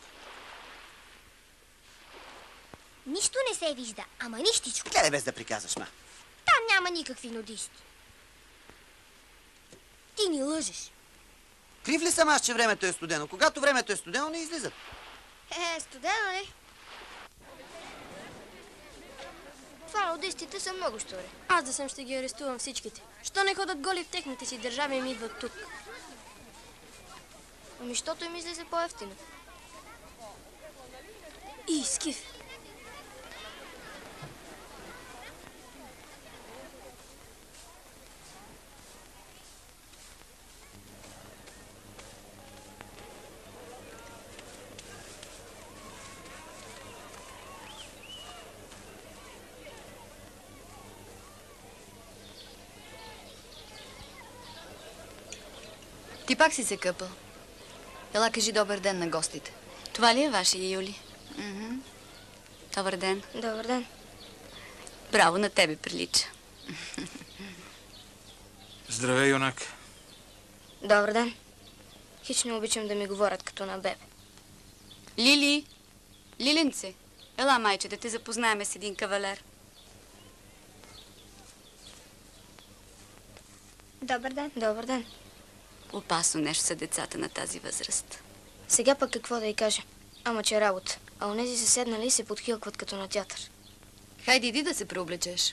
Нищо не се вижда, ама нищичко. Гледай без да приказваш, ма. Там няма никакви нудисти. Ти ни лъжеш. Крив ли съм аз, че времето е студено? Когато времето е студено, не излизат. Студено ли? Това нудистите са много штори. Аз да съм ще ги арестувам всичките. Що не ходят голи в техните си държави и ми идват тук? Ами, щото им излезе по-евтино. И Скиф. Ти пак си се къпал. Ела, кажи добър ден на гостите. Това ли е вашия Юли? Добър ден. Добър ден. Браво, на тебе прилича. Здравей, юнак. Добър ден. Хич не обичам да ми говорят като на бебе. Лили! Лилинце! Ела, майче, да те запознаеме с един кавалер. Добър ден. Добър ден. Опасно нещо са децата на тази възраст. Сега пък какво да й кажа? Ама че работа. А онези са седнали и се подхилкват като на театър. Хайде, иди да се преоблечеш.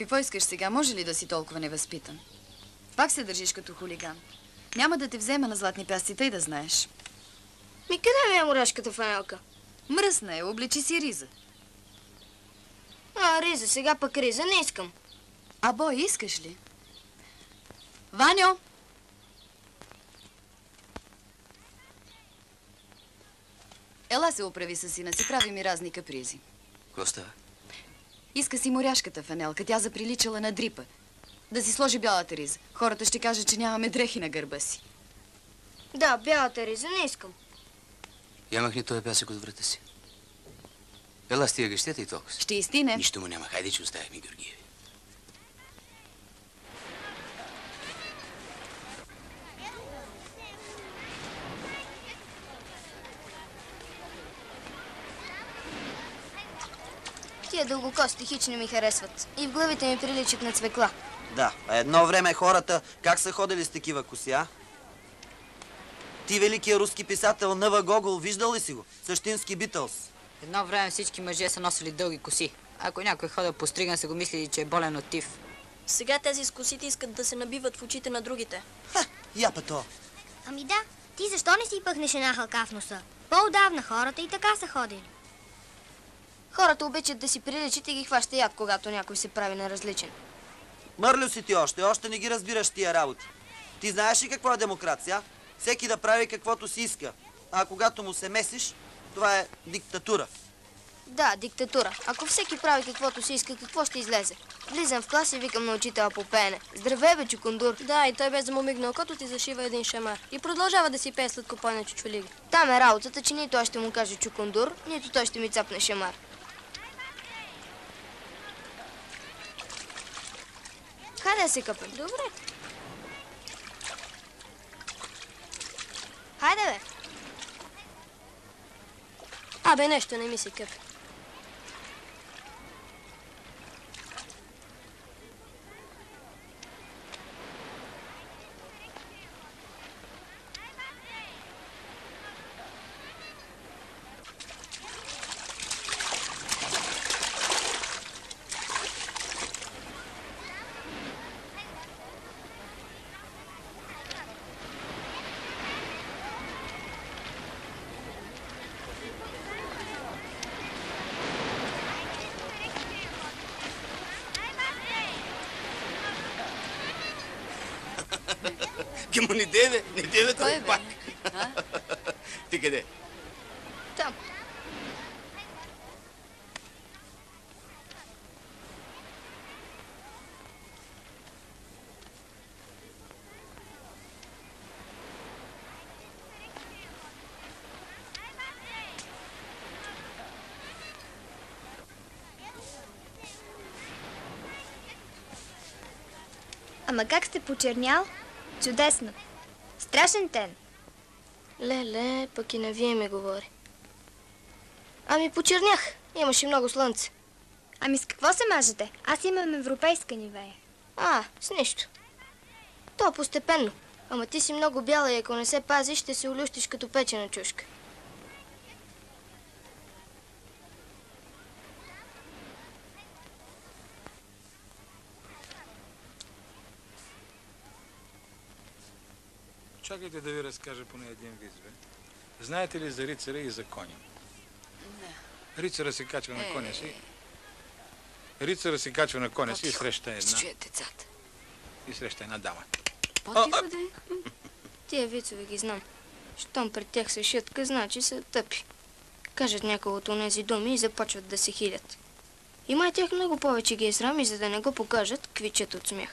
какво искаш сега? Може ли да си толкова невъзпитан? Пак се държиш като хулиган. Няма да те взема на златни пясъци, тъй да знаеш. Ми къде ми е морашката фанелка? Мръсна е, обличи си риза. А, риза, сега пък риза не искам. А, бой, искаш ли? Ваньо! Ела се оправи със сина си, прави ми разни капризи. Какво става? Иска си моряшката фанелка, тя заприличала на дрипа. Да си сложи бялата риза. Хората ще кажат, че нямаме дрехи на гърба си. Да, бялата риза не искам. Я махни този пясък от врата си. Ела, стига гъщета и толкова. Ще изтине. Нищо му няма. Хайде, че оставихме Георгиеви. Тия дългокости хич не ми харесват. И в главите ми приличат на цвекла. Да, а едно време хората как са ходили с такива коси, а? Ти, великия руски писател Нъва Гогол, виждал ли си го? Същински Битълс. Едно време всички мъже са носили дълги коси. Ако някой ходил постриган, са го мислили, че е болен от тиф. Сега тези с косите искат да се набиват в очите на другите. Япето. Ами да, ти защо не си пъхнеш една хълка в носа? По-отдавна хората и така са ходили. Хората обичат да си приличат и ги хваща яд, когато някой се прави неразличен. Мърлю си ти още не ги разбираш тия работи. Ти знаеш ли какво е демокрация? Всеки да прави каквото си иска. А когато му се месиш, това е диктатура. Да, диктатура. Ако всеки прави каквото си иска, какво ще излезе? Влизам в клас и викам на учителя по пеене. Здравей, бе, чукундур. Да, и той без да му мигна окото ти зашива един шамар. И продължава да си пее след копой на чучулига. Там е работата, че нито той ще му каже чукундур, нито той ще ми цапне шамар. Хайде да се къпем. Добре. Хайде, бе. Абе, нещо не ми се къпи. Му не деве, Кой той бе? пак. А? Ти къде? Там. Ама как сте почернял? Чудесно. Страшен тен. Леле, пък и на вие ми говори. Ами почернях. Имаше много слънце. Ами с какво се мажете? Аз имам европейска нивея. А, с нищо. То постепенно. Ама ти си много бяла и ако не се пазиш, ще се улющиш като печена чушка. Чакайте да ви разкажа поне един виц, бе. Знаете ли за рицара и за коня? Не. Рицара се качва на коня си. Рицара се качва на коня си и среща една. Чуят децата. И среща една дама. По-тихо да е. Тия вицове ги знам. Щом пред тях се шетка, значи са тъпи. Кажат някои от онези думи и започват да се хилят. Има и тях много повече ги е срам и за да не го покажат, квичат от смях.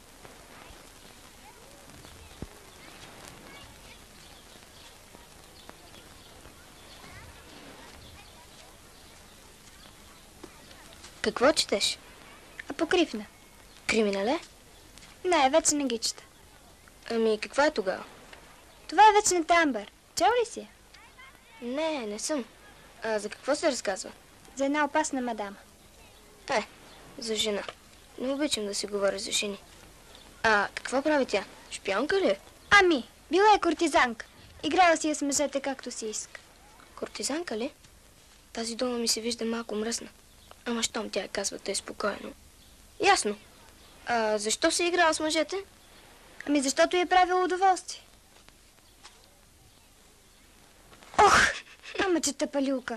Какво четеш? Апокрифна. Криминале? Не, вече не ги чета. Ами, каква е тогава? Това е вечната Амбър. Чел ли си я? Не съм. А за какво се разказва? За една опасна мадама. За жена. Не обичам да си говоря за жени. А какво прави тя? Шпионка ли е? Ами, била е кортизанка. Играла си я с мъжете както си иска. Кортизанка ли? Тази дума ми се вижда малко мръсна. Ама щом тя казва тъй спокойно. Ясно. А защо си играла с мъжете? Ами защото е правило удоволствие. Ох, мамачета палюка.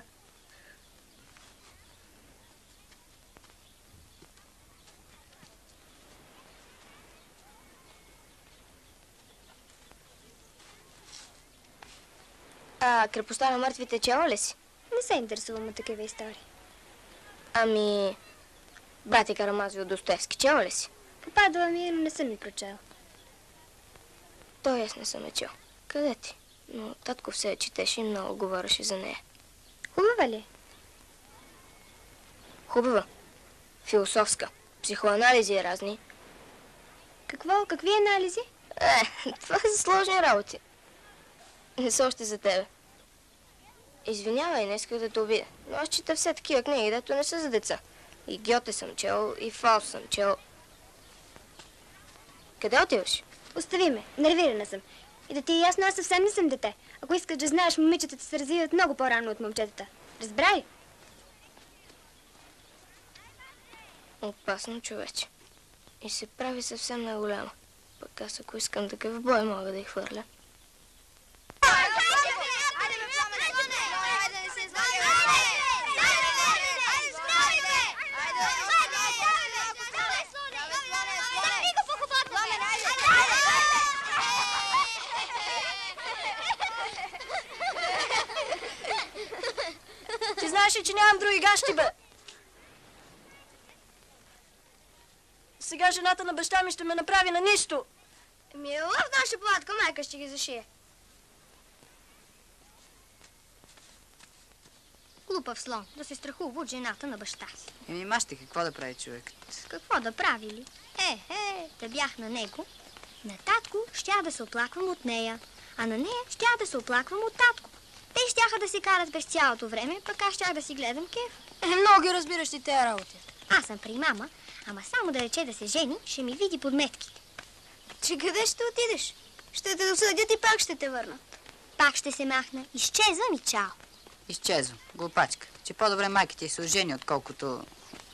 Крепостта на мъртвите чела ли си? Не се интересувам от такива истории. Ами, братя Карамазови от Достоевски, чела ли си? Попадала ми, но не съм ми прочела. Той аз не съм я чел. Къде ти? Но татко все я четеше и много говореше за нея. Хубава ли? Хубава. Философска. Психоанализи е разни. Какво? Какви анализи? Това са сложни работи. Не са още за тебе. Извинявай, не исках да те обидя, но аз чета все такива книги, дето не са за деца. И Гьоте съм чел, и Фауст съм чел. Къде отиваш? Остави ме, нервирана съм. И да ти е ясно, аз съвсем не съм дете. Ако искаш да знаеш, момичетата се развиват много по-рано от момчетата. Разбрай? Опасно, човече. И се прави съвсем на голяма. Пък аз, ако искам такъв бой, мога да й хвърля. Ти знаеш ли, че нямам други гащи, бе? Сега жената на баща ми ще ме направи на нищо. Еми, ела в наша палатка, майка ще ги зашие. Глупав слон, да се страхува от жената на баща си. Еми, мащи, какво да прави човек? Какво да прави ли? Да бях на него. На татко щях да се оплаквам от нея, а на нея щях да се оплаквам от татко. Те щяха да се карат през цялото време, пък аз щях да си гледам кеф. Много ги разбираш ти тези работи. Аз съм при мама, ама само да рече да се жени, ще ми види подметките. Че къде ще отидеш? Ще те досъдят и пак ще те върнат. Пак ще се махна. Изчезвам и чао. Изчезвам, глупачка. Че по-добре майка ти се ожени, отколкото...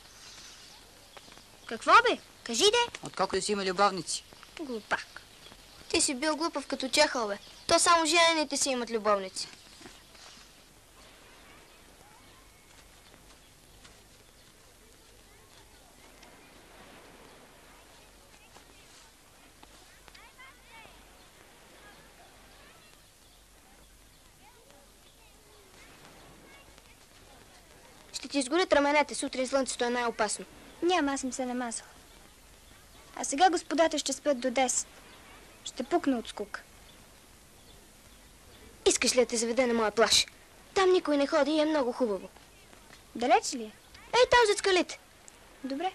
Какво бе? Кажи де. Отколкото си има любовници. Глупак. Ти си бил глупав като чехъл, бе. То само женените си имат любовници. Ще ти изгорят раменете, сутрин слънцето е най-опасно. Няма, аз съм се намазала. А сега господата ще спят до 10. Ще пукна от скука. Искаш ли да те заведе на моя плаж? Там никой не ходи и е много хубаво. Далеч ли е? Ей, там зад скалите. Добре.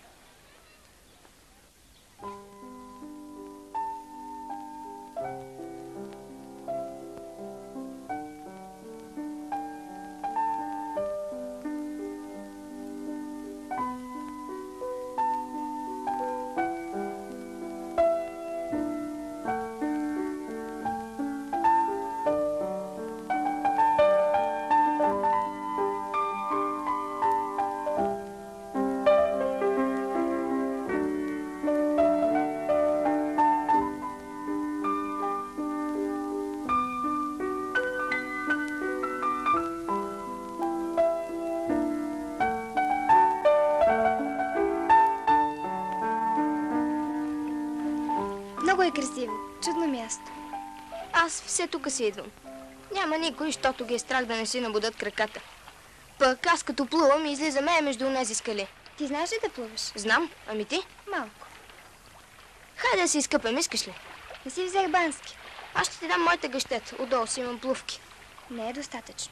Много е красиво. Чудно място. Аз все тук си идвам. Няма никой, щото ги е страх да не си набудат краката. Пък аз като плувам и излизаме между онези скали. Ти знаеш ли да плуваш? Знам. Ами ти? Малко. Хайде да си изкъпем, искаш ли? Не си взех бански. Аз ще ти дам моите гъщета. Отдолу си имам плувки. Не е достатъчно.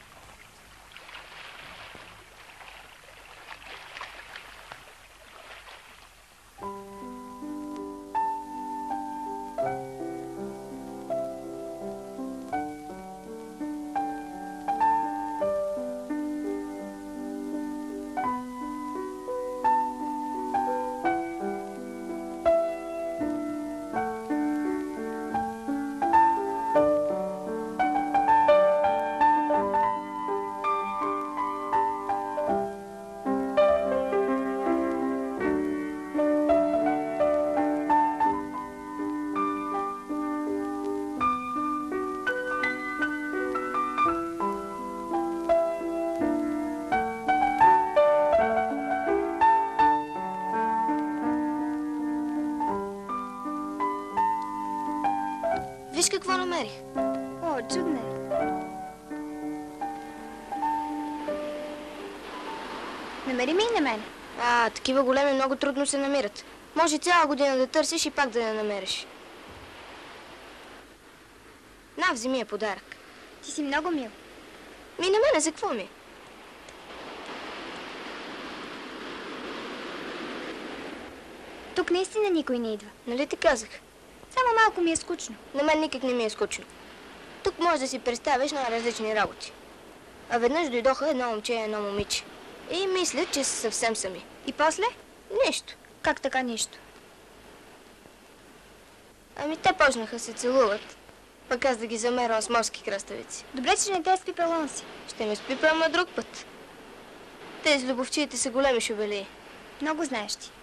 Виж какво намерих. О, чудно е. Намери ми и на мен. Такива големи много трудно се намират. Може цяла година да търсиш и пак да не намериш. На, вземи я подарък. Ти си много мил. На мене за какво ми? Тук наистина никой не идва. Нали ти казах? Само малко ми е скучно. На мен никак не ми е скучно. Тук можеш да си представиш на различни работи. А веднъж дойдоха едно момче и едно момиче. И мислят, че са съвсем сами. И после? Нищо. Как така нищо? Те почнаха се целуват. Пък аз да ги замервам с морски краставици. Добре, че не те спипал онси. Ще ме спипам на друг път. Тези любовчиите са големи шубелии. Много знаеш ти.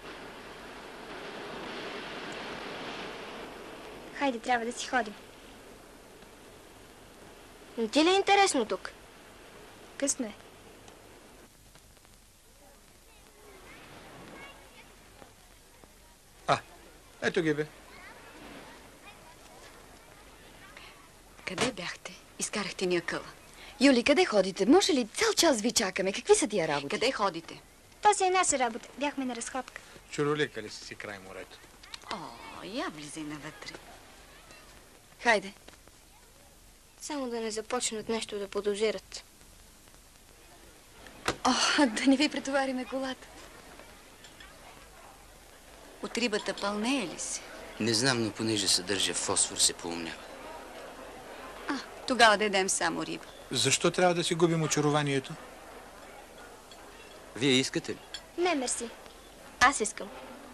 Хайде, трябва да си ходим. Не ти ли е интересно тук? Късно е. Ето ги бе. Къде бяхте? Изкарахте ни акъла. Юли, къде ходите? Може ли цял час ви чакаме? Какви са тия работи? Къде ходите? То си е наша работа. Бяхме на разходка. Чуролика ли си край морето? О, я влизай навътре. Хайде. Само да не започнат нещо да подозират. О, да не ви претовариме колата. От рибата пълнее ли си? Не знам, но понеже съдържа фосфор, се поумнява. Тогава да ядем само риба. Защо трябва да си губим очарованието? Вие искате ли? Не, мерси. Аз искам.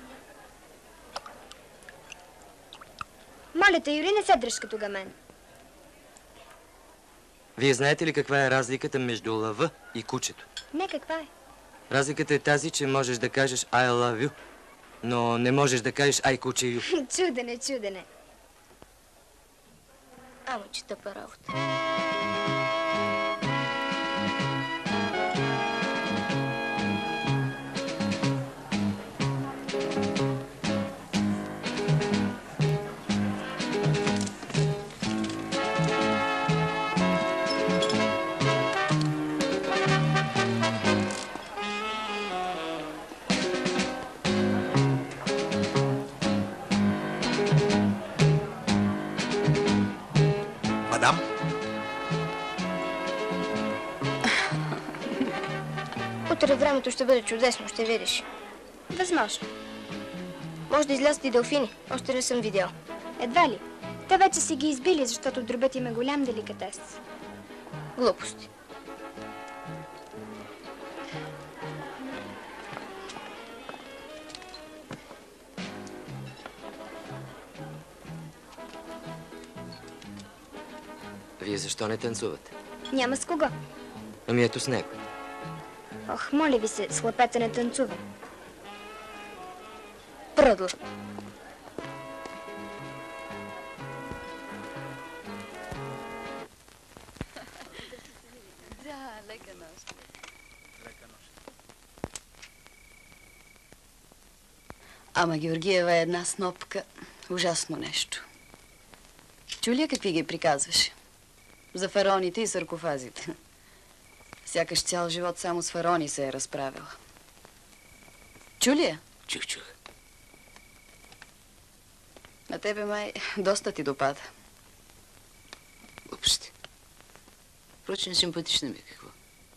Моля те, Юри, не се дръж като мен. Вие знаете ли каква е разликата между лъва и кучето? Не, каква е? Разликата е тази, че можеш да кажеш I love you, но не можеш да кажеш I куче you. Чудене, чудене. Ама, че тъпа работа. Мадам? Утре времето ще бъде чудесно, ще видиш. Възможно. Може да излязат и делфини. Още не съм видял. Едва ли. Те вече си ги избили, защото дробът им е голям деликатес. Глупости. Вие защо не танцувате? Няма с кого. Ами ето с него. Ох, моля ви се, с хлапета не танцувам. Пръдла. Да, лека нощ. Ама Георгиева е една снопка. Ужасно нещо. Чули какви ги приказваше? За фараоните и саркофазите. Сякаш цял живот само с фараони се е разправила. Чули я? Чух. На тебе май доста ти допада. Глупости. Впрочем, симпатична ми какво.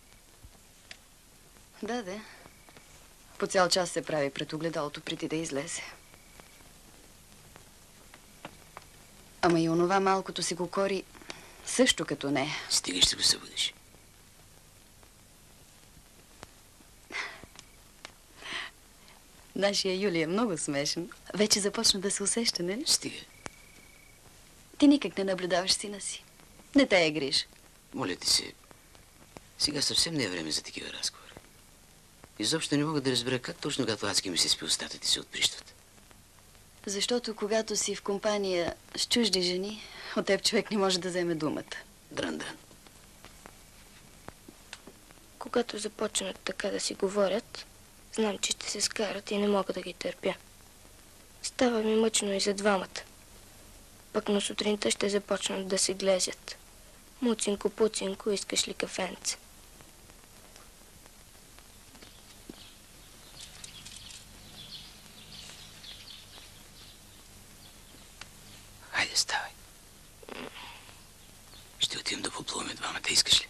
Да. По цял час се прави пред огледалото преди да излезе. Ама и онова малкото си го кори също като нея. Стига ще го събудиш. Нашия Юли е много смешен. Вече започна да се усеща, нали? Стига. Ти никак не наблюдаваш сина си. Не те е грижа. Моля ти се, сега съвсем не е време за такива разговори. Изобщо не мога да разбера как точно като адски ми се спи устата ти се отприщват. Защото когато си в компания с чужди жени, от теб човек не може да вземе думата. Дран. Когато започнат така да си говорят, знам, че ще се скарат и не мога да ги търпя. Става ми мъчно и за двамата. Пък на сутринта ще започнат да се глезят. Муцинко, пуцинко, искаш ли кафенце? Хайде, ставай. Ще отидем да поплуваме двамата, искаш ли?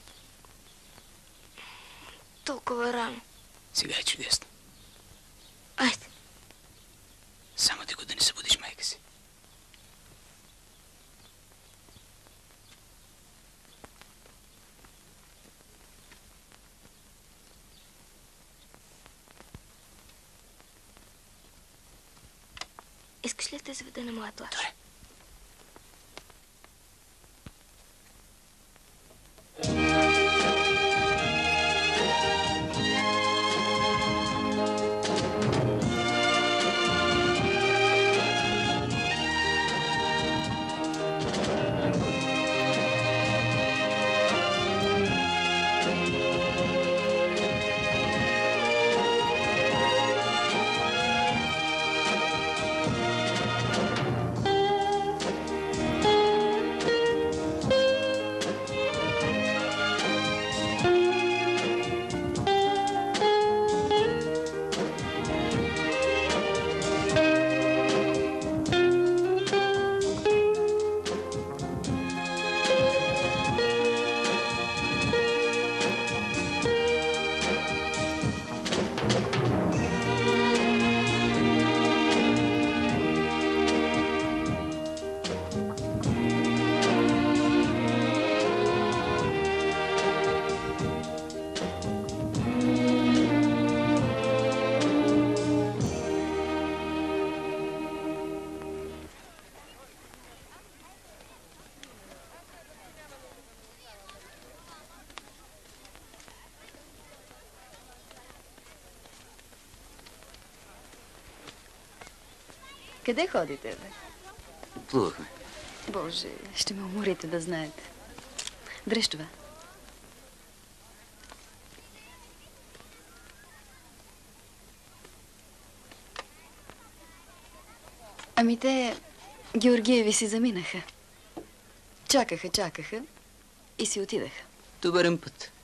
Толкова рано. Сега е чудесно. Айде. Само ти го да не събудиш майка си. Искаш ли да те заведа на моя плаж? Добре. Къде ходите, бе? Плувахме. Боже, ще ме уморите да знаете. Дръж това. Ами те, Георгиеви си заминаха. Чакаха и си отидаха. Добърен път.